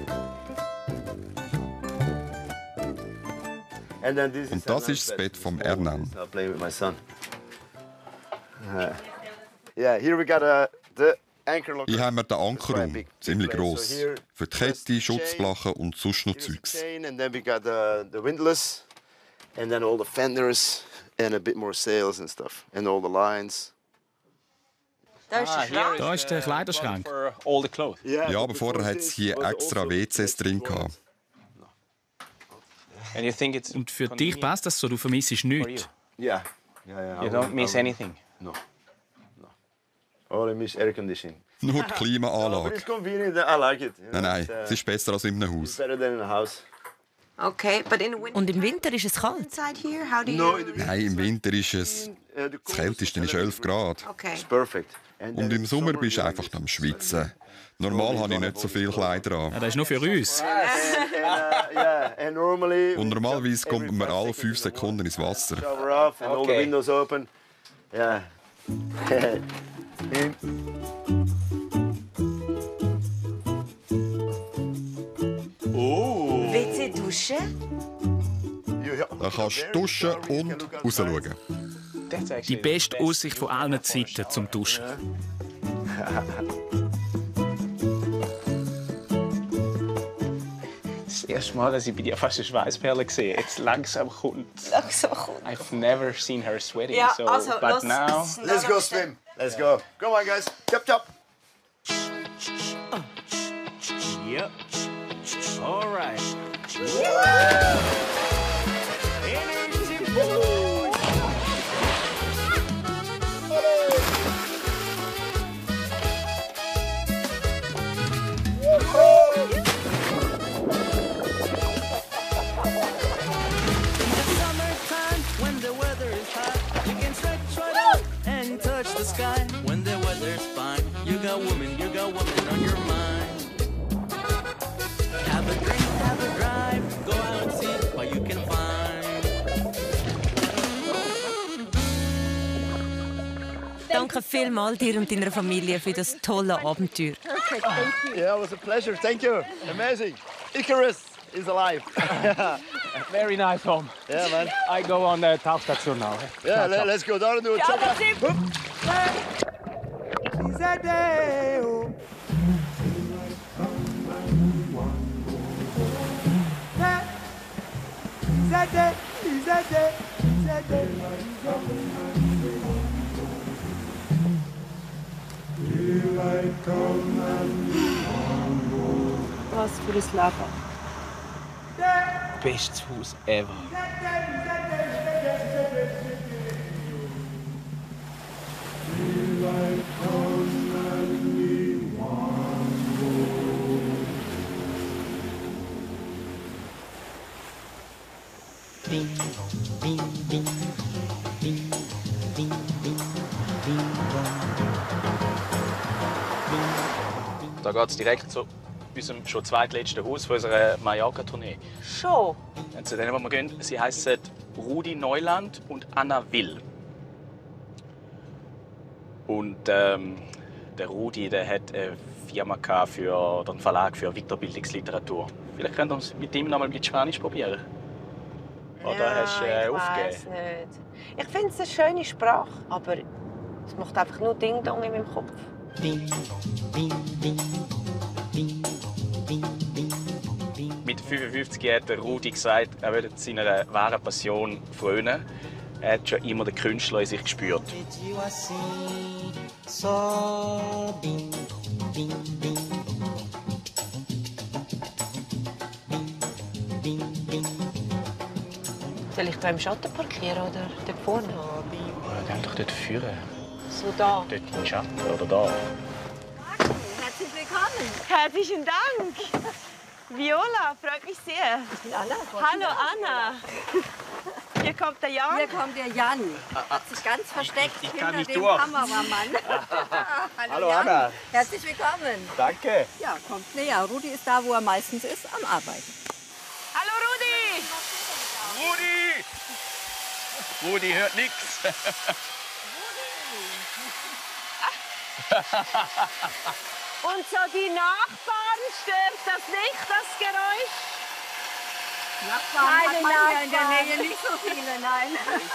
And then this Und is das Hernan's ist das bed. Bett vom Hernan. Now playing with my son. Uh, yeah, here we got uh, the anchor locker. Hier haben wir den Quite Ankerraum, big, ziemlich big place. gross. So here, Für die first Kette, chain, Schutzblachen und sonst noch here's the Zeugs. chain, and then we got the, the windlass, and then all the fenders, and a bit more sails and stuff, and all the lines. Da ist der Schrank. Da ist der Kleiderschrank. For all the clothes. Ja, aber vorher hat es hier extra W Cs drin gehabt. And you think it's Und für dich passt das so, du vermisst nichts. Yeah. Yeah, yeah. You I don't will- miss I will- anything. No. No. All I miss air conditioning. Nur die Klimaanlage. But it's convenient. I like it. You know, Nein, nein, it's, uh, es ist besser als in einem Haus. better than in a house. Okay, but in the winter Und im Winter ist es kalt. inside here, how do you? No, in the Nein, im Winter ist es... Das kälteste ist elf Grad. Okay. It's perfect. And Und then im Sommer bist du einfach am Schwitzen. Normal habe ich nicht so viele Kleider an. Ja, das ist nur für uns. And, uh, yeah, and normally Und normalerweise kommt man alle fünf Sekunden ins Wasser. shower off and all the Okay. windows open. Yeah. In. Oh. W C Dusche? Da kannst du duschen und rausschauen. Die beste Aussicht von allen Zeiten zum Duschen. Das erste Mal, dass ich bei dir fast eine Schweißperle sehe. Jetzt langsam kommt. Langsam kommt. I've never seen her sweating. Ja, so, also, but los- now. Let's go swim. Let's go. Come on, guys. Chop, chop. Yep. All right. When the weather is hot, you can stretch right out and touch the sky. When the weather's fine, you got woman, you got woman on your mind. Have a drink, have a drive, go out and see what you can find. Danke vielmals dir und deiner Familie für das tolle Abenteuer. Perfect, thank you. Yeah, it was a pleasure. Thank you. Amazing. Icarus is alive. Very nice home. Yeah, man. I go on the Tauchstation now. Yeah, let, let's go down and do a chop. Was für ein Leben. Bestes Haus ever. Da geht es direkt zu unserem schon zweitletzten Haus von unserer Mallorca-Tournee. Schon? Und zu denen, wo wir gehen, sie heißen Rudi Neuland und Anna Will. Und ähm, der Rudi, der hat eine Firma gehabt für oder einen Verlag für Weiterbildungsliteratur. Vielleicht könnt ihr uns mit ihm noch mal mit Spanisch probieren. Oder ja, hast du äh, ich aufgegeben? weiss nicht. Ich finde es eine schöne Sprache, aber es macht einfach nur Ding-Dong in meinem Kopf. Mit fünfundfünfzig hat der Rudi gesagt, er würde seiner wahren Passion frönen. Er hat schon immer den Künstler in sich gespürt. Soll ich da im Schatten parkieren oder dort vorne? Oh, geh doch dort führen. So da? Dort im Schatten oder da. Herzlich willkommen. Herzlichen Dank. Viola, freut mich sehr. Ich bin Anna. Hallo Anna. Hier kommt der Jan. Hier kommt der Jan. Hat sich ganz versteckt ich hinter kann nicht dem durch. Kameramann. Hallo, Hallo, Jan. Anna. Herzlich willkommen. Danke. Ja, kommt näher. Rudi ist da, wo er meistens ist, am Arbeiten. Hallo Rudi. Rudi! Rudi hört nichts. Und so die Nachbarn, stört das nicht, das Geräusch? Nachbarn Keine hat man hier in der Nachbarn. Nähe nicht so viele, nein.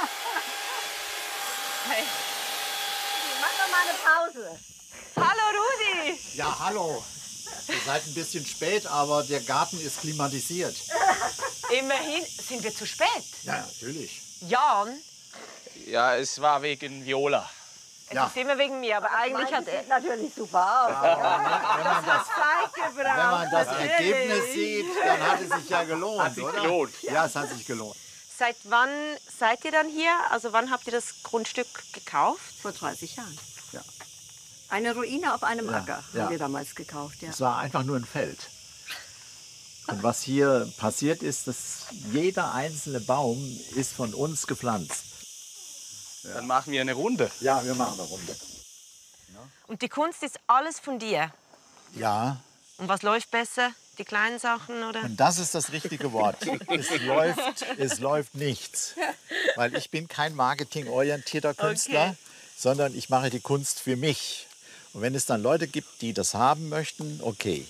Hey. Mach doch mal eine Pause. Hallo Rudi. Ja, hallo. Ihr seid ein bisschen spät, aber der Garten ist klimatisiert. Immerhin sind wir zu spät. Ja, natürlich. Jan, Ja, es war wegen Viola. es Ja. ist immer wegen mir, aber eigentlich hat er... natürlich super aus. Wenn man das, Zeit gebraucht. wenn man das natürlich. Ergebnis sieht, dann hat es sich ja gelohnt, Hat sich oder? gelohnt. Ja, es hat sich gelohnt. Seit wann seid ihr dann hier? Also wann habt ihr das Grundstück gekauft? Vor dreißig Jahren. Ja. Eine Ruine auf einem Ja, Acker ja. haben wir damals gekauft. Ja. Es war einfach nur ein Feld. Und was hier passiert ist, dass jeder einzelne Baum ist von uns gepflanzt. Dann machen wir eine Runde. Ja, wir machen eine Runde. Und die Kunst ist alles von dir. Ja, Und was läuft besser? Die kleinen Sachen, oder? und das ist das richtige Wort. Es läuft, es läuft nichts. Weil ich bin kein marketingorientierter Künstler, Okay. sondern ich mache die Kunst für mich. Und wenn es dann Leute gibt, die das haben möchten, okay.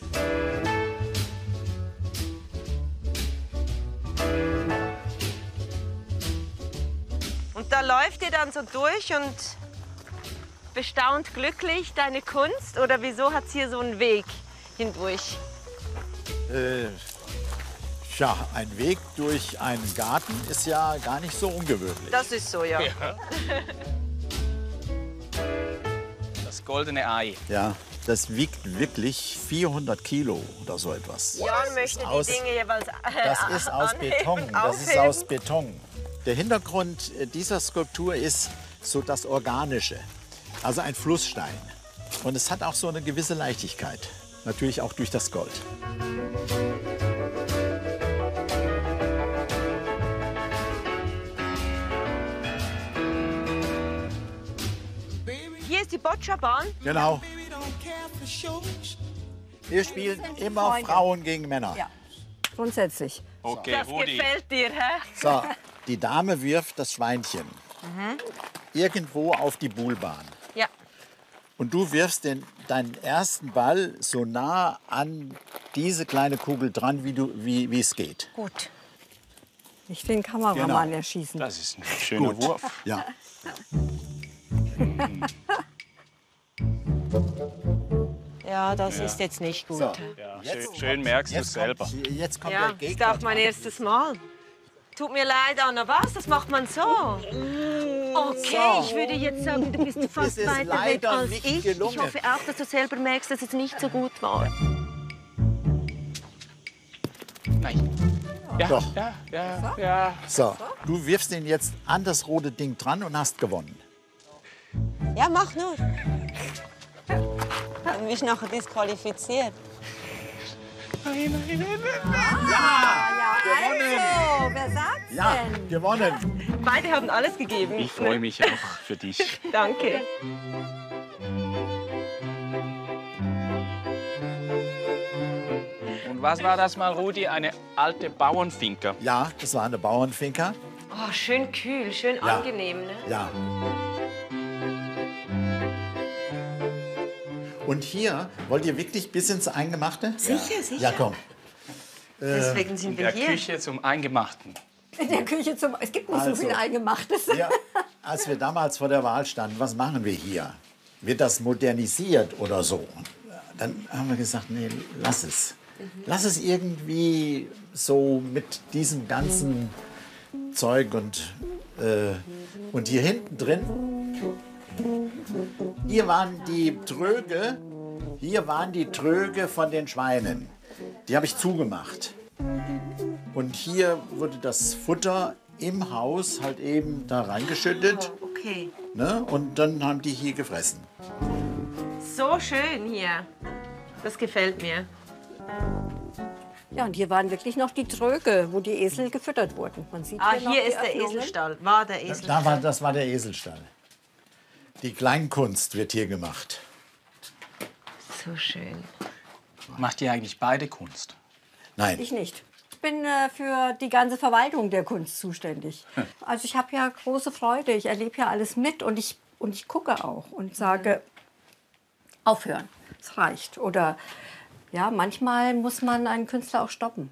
Und da läuft ihr dann so durch und bestaunt glücklich deine Kunst? Oder wieso hat es hier so einen Weg hindurch? Äh, ja, ein Weg durch einen Garten ist ja gar nicht so ungewöhnlich. Das ist so, ja. Das goldene Ei. Ja, das wiegt wirklich vierhundert Kilo oder so etwas. Jan möchte die aus- Dinge jeweils äh, Das ist aus anheben, Beton. Das ist aufheben. aus Beton. Der Hintergrund äh, dieser Skulptur ist so das Organische, also ein Flussstein. Und es hat auch so eine gewisse Leichtigkeit, natürlich auch durch das Gold. Hier ist die Boccia-Bahn. Genau. Wir spielen immer Freunde. Frauen gegen Männer. Ja, grundsätzlich. Okay, Das Rudi. gefällt dir, hä? So, die Dame wirft das Schweinchen Mhm. irgendwo auf die Buhlbahn. Ja. Und du wirfst den, deinen ersten Ball so nah an diese kleine Kugel dran, wie, du, wie, wie es geht. Gut. Nicht den Kameramann Genau. erschießen. Das ist ein schöner Gut. Wurf. Ja. Ja, das Ja. ist jetzt nicht gut. So. Ja, schön, schön merkst du es selber. Jetzt kommt Ja, der das Gegner. darf mein erstes Mal. Tut mir leid, Anna. Was? Das macht man so? Okay, So. ich würde jetzt sagen, du bist fast Es ist weiter weg leider als nicht ich. gelungen. Ich hoffe auch, dass du selber merkst, dass es nicht so gut war. Nein. Ja, Doch. ja, ja, ja. So, du wirfst ihn jetzt an das rote Ding dran und hast gewonnen. Ja, mach nur. Dann bist du nachher disqualifiziert. Ja, Ja, gewonnen. also, wer sagt's Ja, denn? gewonnen. Beide haben alles gegeben. Ich freue mich auch für dich. Danke. Und was war das mal, Rudi? Eine alte Bauernfinca. Ja, das war eine Bauernfinca. Oh, schön kühl, schön Ja. angenehm. Ne? Ja. Und hier, wollt ihr wirklich bis ins Eingemachte? Sicher, sicher. Ja, komm. Deswegen In sind wir der hier. Küche zum Eingemachten. In der Küche zum. Es gibt nicht Also. so viel Eingemachtes. Ja, als wir damals vor der Wahl standen, was machen wir hier? Wird das modernisiert oder so? Dann haben wir gesagt, nee, lass es. Lass es irgendwie so mit diesem ganzen Zeug und, äh, und hier hinten drin, hier waren die Tröge, hier waren die Tröge von den Schweinen. Die habe ich zugemacht. Und hier wurde das Futter im Haus halt eben da reingeschüttet. Okay. Ne? Und dann haben die hier gefressen. So schön hier. Das gefällt mir. Ja, und hier waren wirklich noch die Tröge, wo die Esel gefüttert wurden. Man sieht Ah, hier, noch hier die ist der Öffnungen. Eselstall. War der Eselstall. Da war, das war der Eselstall. Die Kleinkunst wird hier gemacht. So schön. Macht ihr eigentlich beide Kunst? Nein. Ich nicht. Ich bin äh, für die ganze Verwaltung der Kunst zuständig. Also ich habe ja große Freude. Ich erlebe ja alles mit und ich, und ich gucke auch und sage, aufhören, es reicht. Oder ja, manchmal muss man einen Künstler auch stoppen.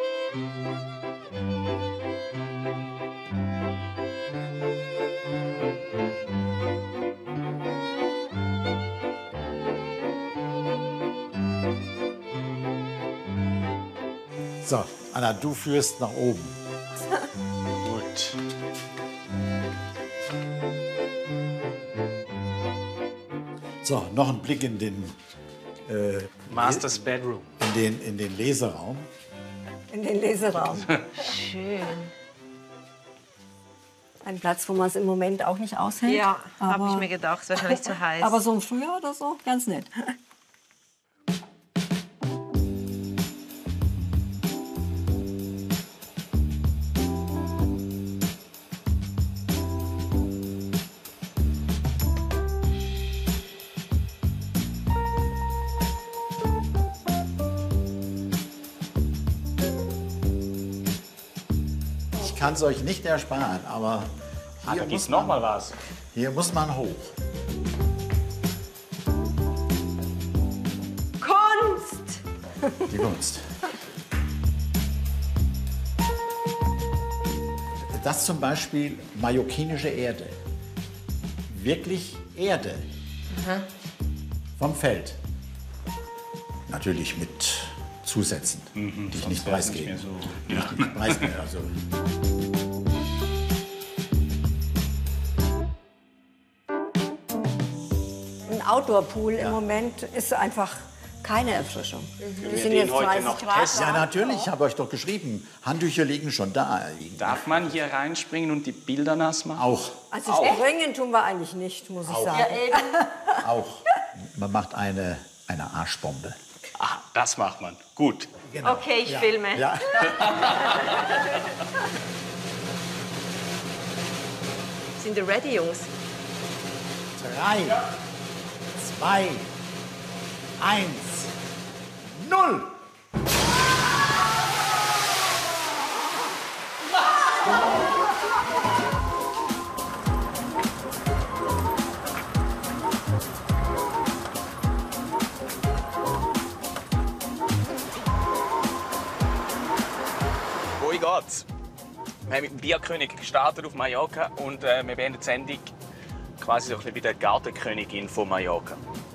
So, Anna, du führst nach oben. Gut. So, noch ein Blick in den, äh, Masters Bedroom. in den, in den Ein Platz, wo man es im Moment auch nicht aushält. Ja, habe aber- ich mir gedacht, ist wahrscheinlich zu heiß. Aber so im Frühjahr oder so, ganz nett. Ich kann es euch nicht ersparen, aber Ah, hier, da gibt's muss noch man, mal was. hier muss man hoch. Kunst! Die Kunst. Das zum Beispiel mallorquinische Erde. Wirklich Erde Aha. vom Feld. Natürlich mit Zusätzen, die ich nicht preisgebe. Die ich nicht preisgebe. Also. Ein Outdoor-Pool im Moment ist einfach keine Erfrischung. Wir Es sind den jetzt heute dreißig noch Grad. testen. Ja, natürlich, ich habe euch doch geschrieben. Handtücher liegen schon da. Darf man hier reinspringen und die Bilder nass machen? Auch. Also Auch. springen tun wir eigentlich nicht, muss ich Auch. sagen. Ja, Auch. Man macht eine, eine Arschbombe. Ah, das macht man. Gut. Genau. Okay, ich Ja. filme. Ja. Sind ihr ready, Jungs? Drei, zwei, eins, null. Wo geht's? Wir haben mit dem Bierkönig gestartet auf Mallorca und äh, wir beenden die Sendung quasi so ein bisschen wie der Gartenkönigin von Mallorca.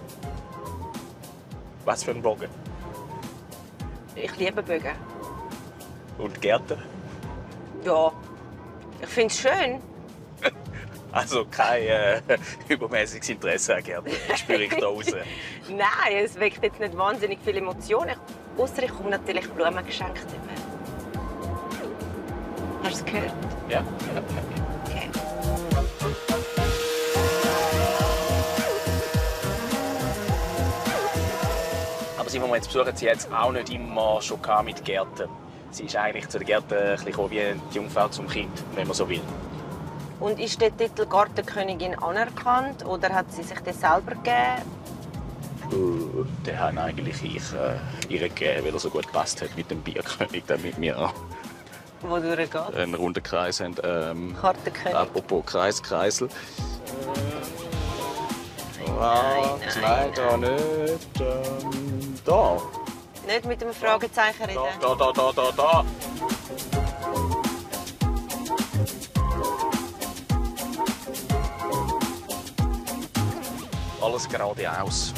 Was für ein Bogen? Ich liebe Bögen. Und Gärten? Ja. Ich finde es schön. Also kein äh, übermäßiges Interesse an Gärten, spüre ich da raus. Nein, es weckt jetzt nicht wahnsinnig viele Emotionen. Außer ich komme natürlich Blumen geschenkt über. Hast du es gehört? Ja, ja, ja. Okay. Aber Simon, jetzt besuchen Sie jetzt auch nicht immer schon mit Gärten. Sie ist eigentlich zu den Gärten ein bisschen gekommen wie die Jungfrau zum Kind, wenn man so will. Und ist der Titel Gartenkönigin anerkannt oder hat sie sich das selber gegeben? Uh, den habe eigentlich ich äh, ihr gegeben, weil er so gut gepasst hat mit dem Bierkönig, damit wir Wodurch geht? einen runden Kreis haben. Ähm, Gartenkönig. apropos Kreis, Kreisel. Nein, Ah, nein, leider nicht. Ähm, da. Nicht mit dem Fragezeichen reden. Da, da, da, da, da. Alles geradeaus.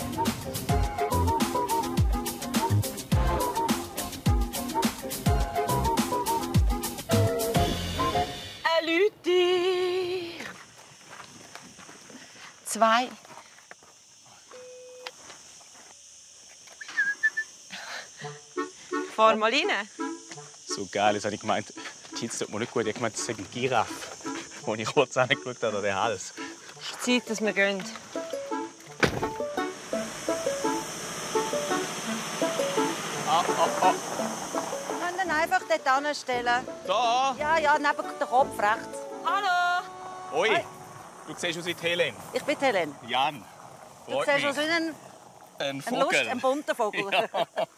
Eine Leute. Zwei. Fahr mal rein. So geil, jetzt habe ich gemeint, die Hitze tut mir nicht gut. Ich habe gemeint, das sei ein Giraffe. Als ich kurz angeschaut habe, an den Hals. Es ist Zeit, dass wir gehen. Ah, ah, ah. Können dann einfach dort anstellen. Da? Ja, ja, neben den Kopf rechts. Hallo! Oi, du siehst aus wie die Helen. Ich bin Helen. Jan. Du Freut siehst mich. aus wie ein, Ein ein, Vogel. Lust, ein bunter Vogel. Ja.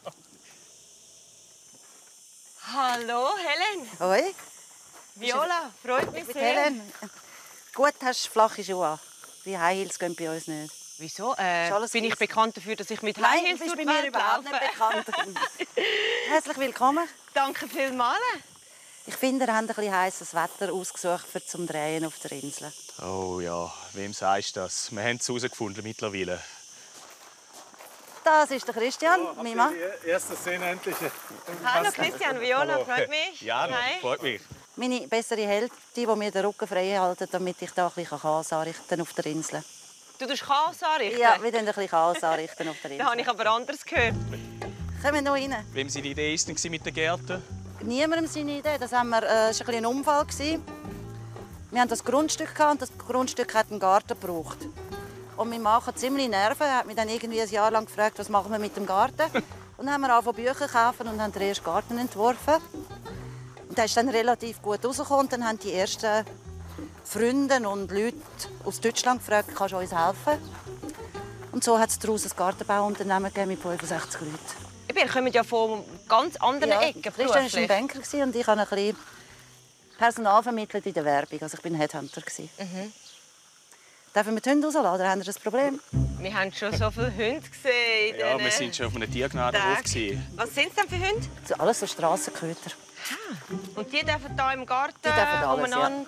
Hallo, Helen. Hoi. Viola, freut mich Ich bin sehr. Helen. Gut, hast du flache Schuhe an. Die High Heels gehen bei uns nicht. Wieso? Äh, Ist alles bin ich weiß. bekannt dafür, dass ich mit Nein, High du Heels bist durch bei die mir Welt überhaupt nicht laufe? bekannt. Herzlich willkommen. Danke vielmals. Ich finde, ihr habt ein bisschen heißes Wetter ausgesucht für zum Drehen auf der Insel. Oh ja, wem sagst du das? Wir haben es herausgefunden mittlerweile. Das ist der Christian, mein Mann. Erste Szene endlich. Hallo Christian, Viola, Hallo. freut mich. Jan, Hi. freut mich. Meine bessere Hälfte, die mir den Rücken frei halten, damit ich da ein bisschen Chaos anrichten auf der Insel. Du tust Chaos anrichten? Ja, wir tun ein bisschen Chaos anrichten auf der Insel. Da habe ich aber anders gehört. Kommen wir noch rein. Wem seine Idee ist denn mit den Gärten? Niemandem seine Idee. Das, haben wir, äh, das war ein, bisschen ein Unfall. Wir haben das Grundstück gehabt und das Grundstück hat einen Garten gebraucht. Und mein Mann hat ziemlich Nerven. Er hat mich dann irgendwie ein Jahr lang gefragt, was machen wir mit dem Garten. Und dann haben wir angefangen Bücher zu kaufen und haben den ersten Garten entworfen. Und der ist dann relativ gut rausgekommen. Und dann haben die ersten Freunde und Leute aus Deutschland gefragt, kannst du uns helfen? Und so hat es daraus ein Gartenbauunternehmen gegeben mit fünfundsechzig Leuten. Wir kommen ja von ganz anderen ja, Ecken. Christian war ein Banker und ich habe ein bisschen Personal vermittelt in der Werbung. Also ich war Headhunter. Mhm. Dürfen wir die Hunde rauslassen oder haben Sie ein Problem? Wir haben schon so viele Hunde gesehen. Ja, wir sind schon auf einem Tiergnadenhof. Was sind es denn für Hunde? So, alles so Strassenköter. Ah. Und die dürfen hier im Garten die dürfen alles, umeinander...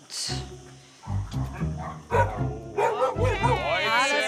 Ja. Alles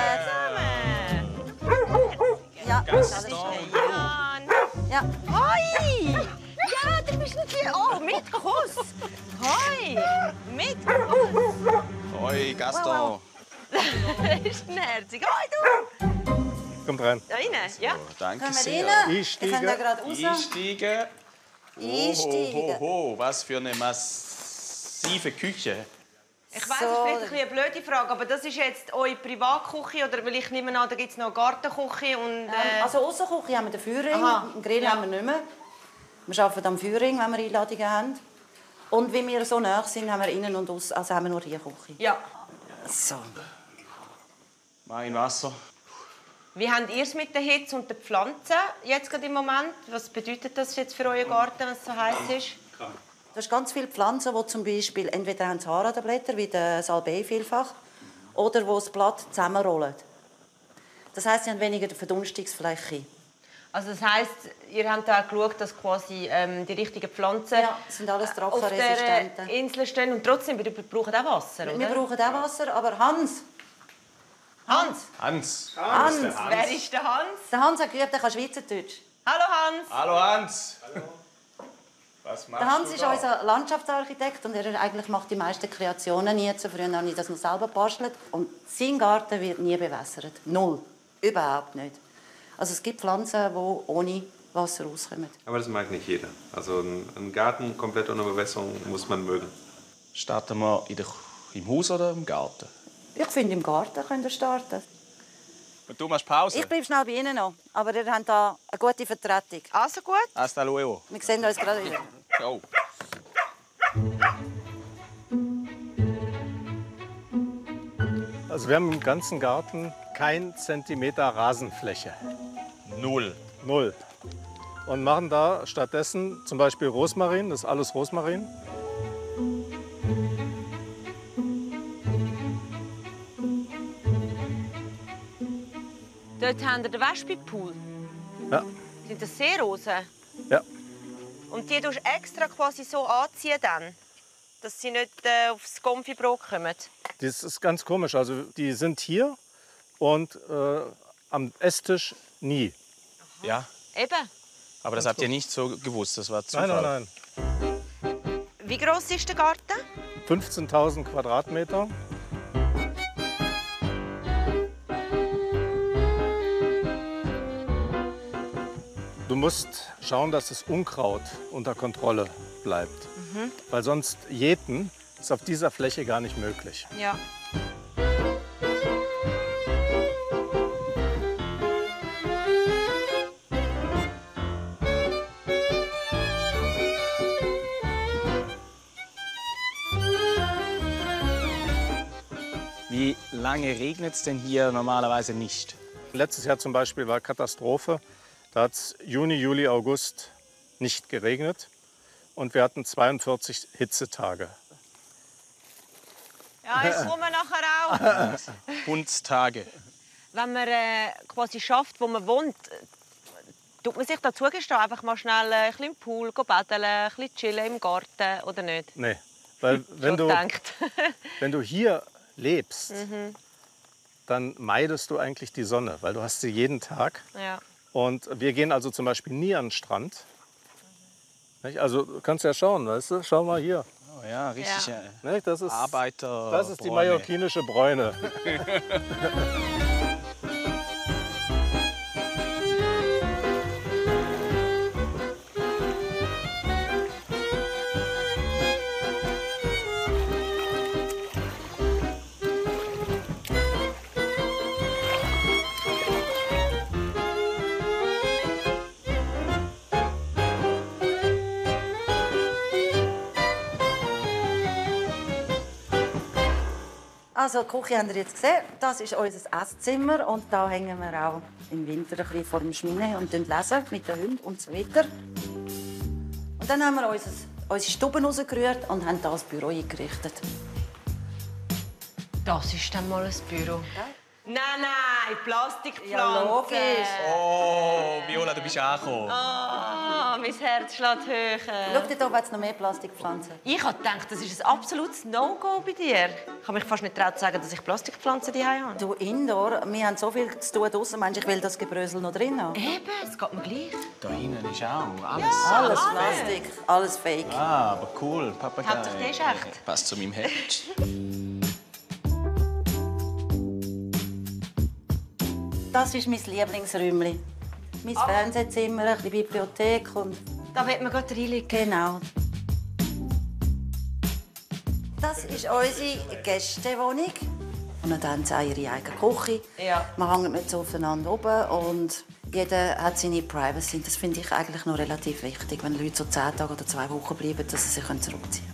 gut. Ja, alles Jan. Ja. Hoi! Ja, du bist nicht hier. Oh, mit Kuss. Hoi! Mit Kuss. Hoi, Gaston. Das ist herzig. Hoi, du! Kommt rein. Da rein, ja? Oh, danke Können wir sehr. rein? Einsteigen. Ich kann da gerade raus. Einsteigen. Einsteigen. Oh, ho, ho, ho. Was für eine massive Küche. Ich weiss, So. das ist vielleicht ein eine blöde Frage, aber das ist jetzt eure Privatküche oder weil ich nehme an, da gibt es noch eine Gartenküche und... Äh... Also Aussenküche haben wir den Feuerring, Aha. den Grill Ja. haben wir nicht mehr. Wir arbeiten am Feuerring, wenn wir Einladungen haben. Und wie wir so nah sind, haben wir innen und außen, also haben wir nur hier Küche. Ja. So. Mein Wasser. Wie habt ihr es mit der Hitze und den Pflanzen jetzt gerade im Moment? Was bedeutet das jetzt für euren Garten, wenn es so heiß ist? Du hast ganz viele Pflanzen, die zum Beispiel entweder haben Haar an den Blättern, wie der Salbei vielfach, oder wo das Blatt zusammenrollen. Das heisst, sie haben weniger Verdunstungsfläche. Also das heisst, ihr habt auch geschaut, dass quasi ähm, die richtigen Pflanzen Ja, sind alles auf trockenresistente. der Insel stehen und trotzdem, wir brauchen auch Wasser, oder? Wir brauchen auch Wasser, aber Hans, Hans! Hans. Hans, der Hans. Wer ist der Hans? der Hans hat geübt, der kann Schweizerdeutsch. Hallo Hans! Hallo Hans. Was machst Der Hans du ist da? unser Landschaftsarchitekt und er eigentlich macht die meisten Kreationen jetzt. Früher habe ich das noch selber gebastelt. Und sein Garten wird nie bewässert. Null. Überhaupt nicht. Also es gibt Pflanzen, die ohne Wasser rauskommen. Aber das mag nicht jeder. Also einen Garten komplett ohne Bewässerung muss man mögen. Starten wir in der, im Haus oder im Garten? Ich finde, im Garten könnt ihr starten. Und du machst Pause? Ich bleibe schnell bei Ihnen noch. Aber ihr habt hier eine gute Vertretung. Also gut. Hasta luego. Wir sehen uns gerade wieder. Ciao. Also wir haben im ganzen Garten kein Zentimeter Rasenfläche. Null. Null. Und machen da stattdessen zum Beispiel Rosmarin, das ist alles Rosmarin. Dort haben wir den Wespenpool. Ja. Sind das Seerosen? Ja. Und die tust du extra quasi so anziehen dann, dass sie nicht äh, aufs Konfibrot kommen? Das ist ganz komisch. Also die sind hier und äh, am Esstisch nie. Ja, Eben. aber das habt ihr nicht so gewusst, das war Zufall. Nein, nein, Wie groß ist der Garten? nein. fünfzehntausend Quadratmeter. Du musst schauen, dass das Unkraut unter Kontrolle bleibt. Mhm. Weil sonst jäten ist auf dieser Fläche gar nicht möglich. Ja. Wie lange regnet es denn hier normalerweise nicht? Letztes Jahr zum Beispiel war Katastrophe. Da hat es Juni, Juli, August nicht geregnet. Und wir hatten zweiundvierzig Hitzetage. Ja, jetzt kommen wir nachher auch. Hundstage. Wenn man äh, quasi schafft, wo man wohnt, tut man sich da zugestehen, einfach mal schnell äh, ein bisschen im Pool baden, ein bisschen chillen im Garten, oder nicht? Nee, weil wenn du, gedacht. wenn du hier lebst, Mhm. dann meidest du eigentlich die Sonne, weil du hast sie jeden Tag. Ja. Und wir gehen also zum Beispiel nie an den Strand. Nicht? Also du kannst ja schauen, weißt du? Schau mal hier. Oh ja, richtig. Ja. Ja. Nicht? Das ist, Arbeiter. das ist die Bräune. mallorquinische Bräune. Also die Küche habt ihr jetzt gesehen. Das ist unser Esszimmer und da hängen wir auch im Winter ein bisschen vor dem Schmine und lesen mit den Hunden und so weiter. Und dann haben wir unser, unsere Stuben rausgerührt und haben hier das Büro eingerichtet. Das ist dann mal ein Büro. Ja. Nein, nein, Plastikpflanzen. Ja, logisch. Oh, Viola, du bist angekommen. Oh, mein Herz schlägt höher. Schau, da oben hat es noch mehr Plastikpflanzen. Ich habe gedacht, das ist ein absolutes No-Go bei dir. Ich habe mich fast nicht getraut zu sagen, dass ich Plastikpflanzen zu Hause habe. Du, Indoor, wir haben so viel zu tun draussen. Meinst du, ich will das Gebrösel noch drin haben? Eben, es geht mir gleich. Da hinten ist auch alles. Ja, alles Plastik, alles Fake. Ah, aber cool, Papagei. Hauptsache, der ist echt. Passt zu meinem Herz. Das ist mein Lieblingsräumchen. Mein Ah. Fernsehzimmer, eine Bibliothek und... Da wird man gerade reinlegen. Genau. Das ist unsere Gästewohnung. Und dann haben sie auch ihre eigene Küche. Ja. Wir hängen jetzt aufeinander oben und jeder hat seine Privacy. Das finde ich eigentlich noch relativ wichtig, wenn Leute so zehn Tage oder zwei Wochen bleiben, dass sie sich zurückziehen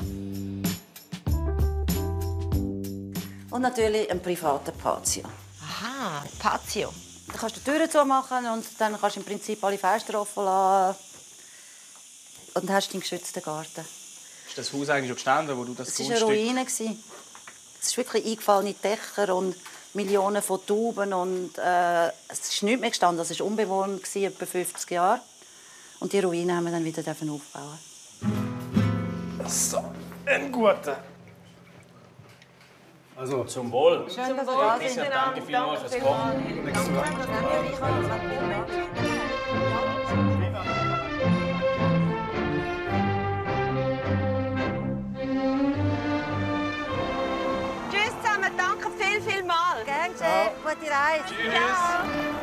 können. Und natürlich ein privater Patio. Aha, Patio. Da kannst du die Türen zumachen und dann kannst du im Prinzip alle Fenster offen lassen. Und dann hast du deinen geschützten Garten. Ist das Haus eigentlich schon gestanden, wo du das Es war eine Ruine. Es waren wirklich eingefallene Dächer und Millionen von Tauben. Und, äh, es ist nichts mehr gestanden. Es war unbewohnt, etwa fünfzig Jahre. Und die Ruine haben wir dann wieder aufbauen. So, ein guter. Also, zum Wohl. Schön, dass ihr da sind. Danke vielmals fürs Kommen. Tschüss zusammen, danke viel, viel mal. Gern geschehen, gute Reise. Tschüss.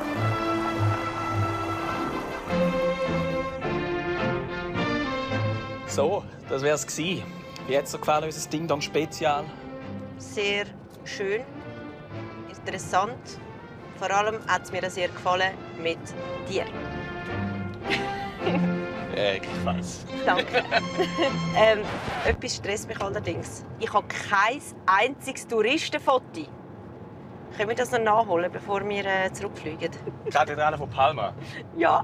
So, das wär's gsi. Wie hat's dir gefallen, unser Ding-Dong-Spezial? Sehr schön, interessant. Vor allem hat es mir sehr gefallen mit dir. Ebenfalls. Danke. ähm, etwas stresst mich allerdings. Ich habe kein einziges Touristenfoto. Können wir das noch nachholen, bevor wir äh, zurückfliegen? Kathedrale von Palma. Ja.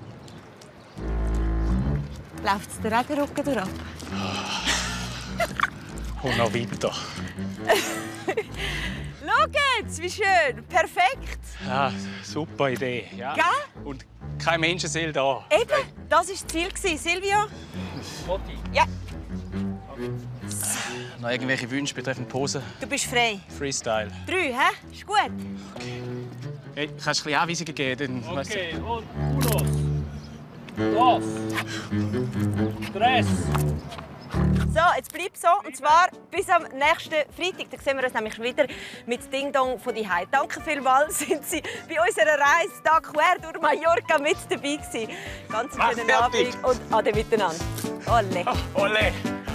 Läuft es dir auch den Rücken durch? Und noch weiter. Schau jetzt, wie schön. Perfekt. Ja, super Idee. Ja. Gell? Und keine Menschenseele da. Eben, das war das Ziel. Silvio? Ja. Noch irgendwelche Wünsche betreffend Pose? Du bist frei. Freestyle. Drei, hä? Ist gut. Hey, kannst du ein bisschen Anweisungen geben? Dann weiss Okay, und unos, dos, tres. So, jetzt bleibt so. Und zwar bis am nächsten Freitag. Da sehen wir uns nämlich wieder mit Ding Dong von die Hause. Danke vielmals, sind Sie bei unserer Reise da quer durch Mallorca mit dabei gewesen. Ganz einen schönen Abend und ade miteinander. Ole. Ole.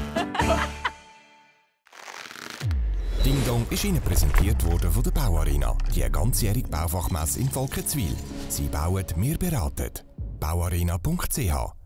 Ding Dong ist Ihnen präsentiert worden von der Bauarena, die ganzjährige Baufachmesse in Volkenswil. Sie bauen, wir beraten. bauarena punkt c h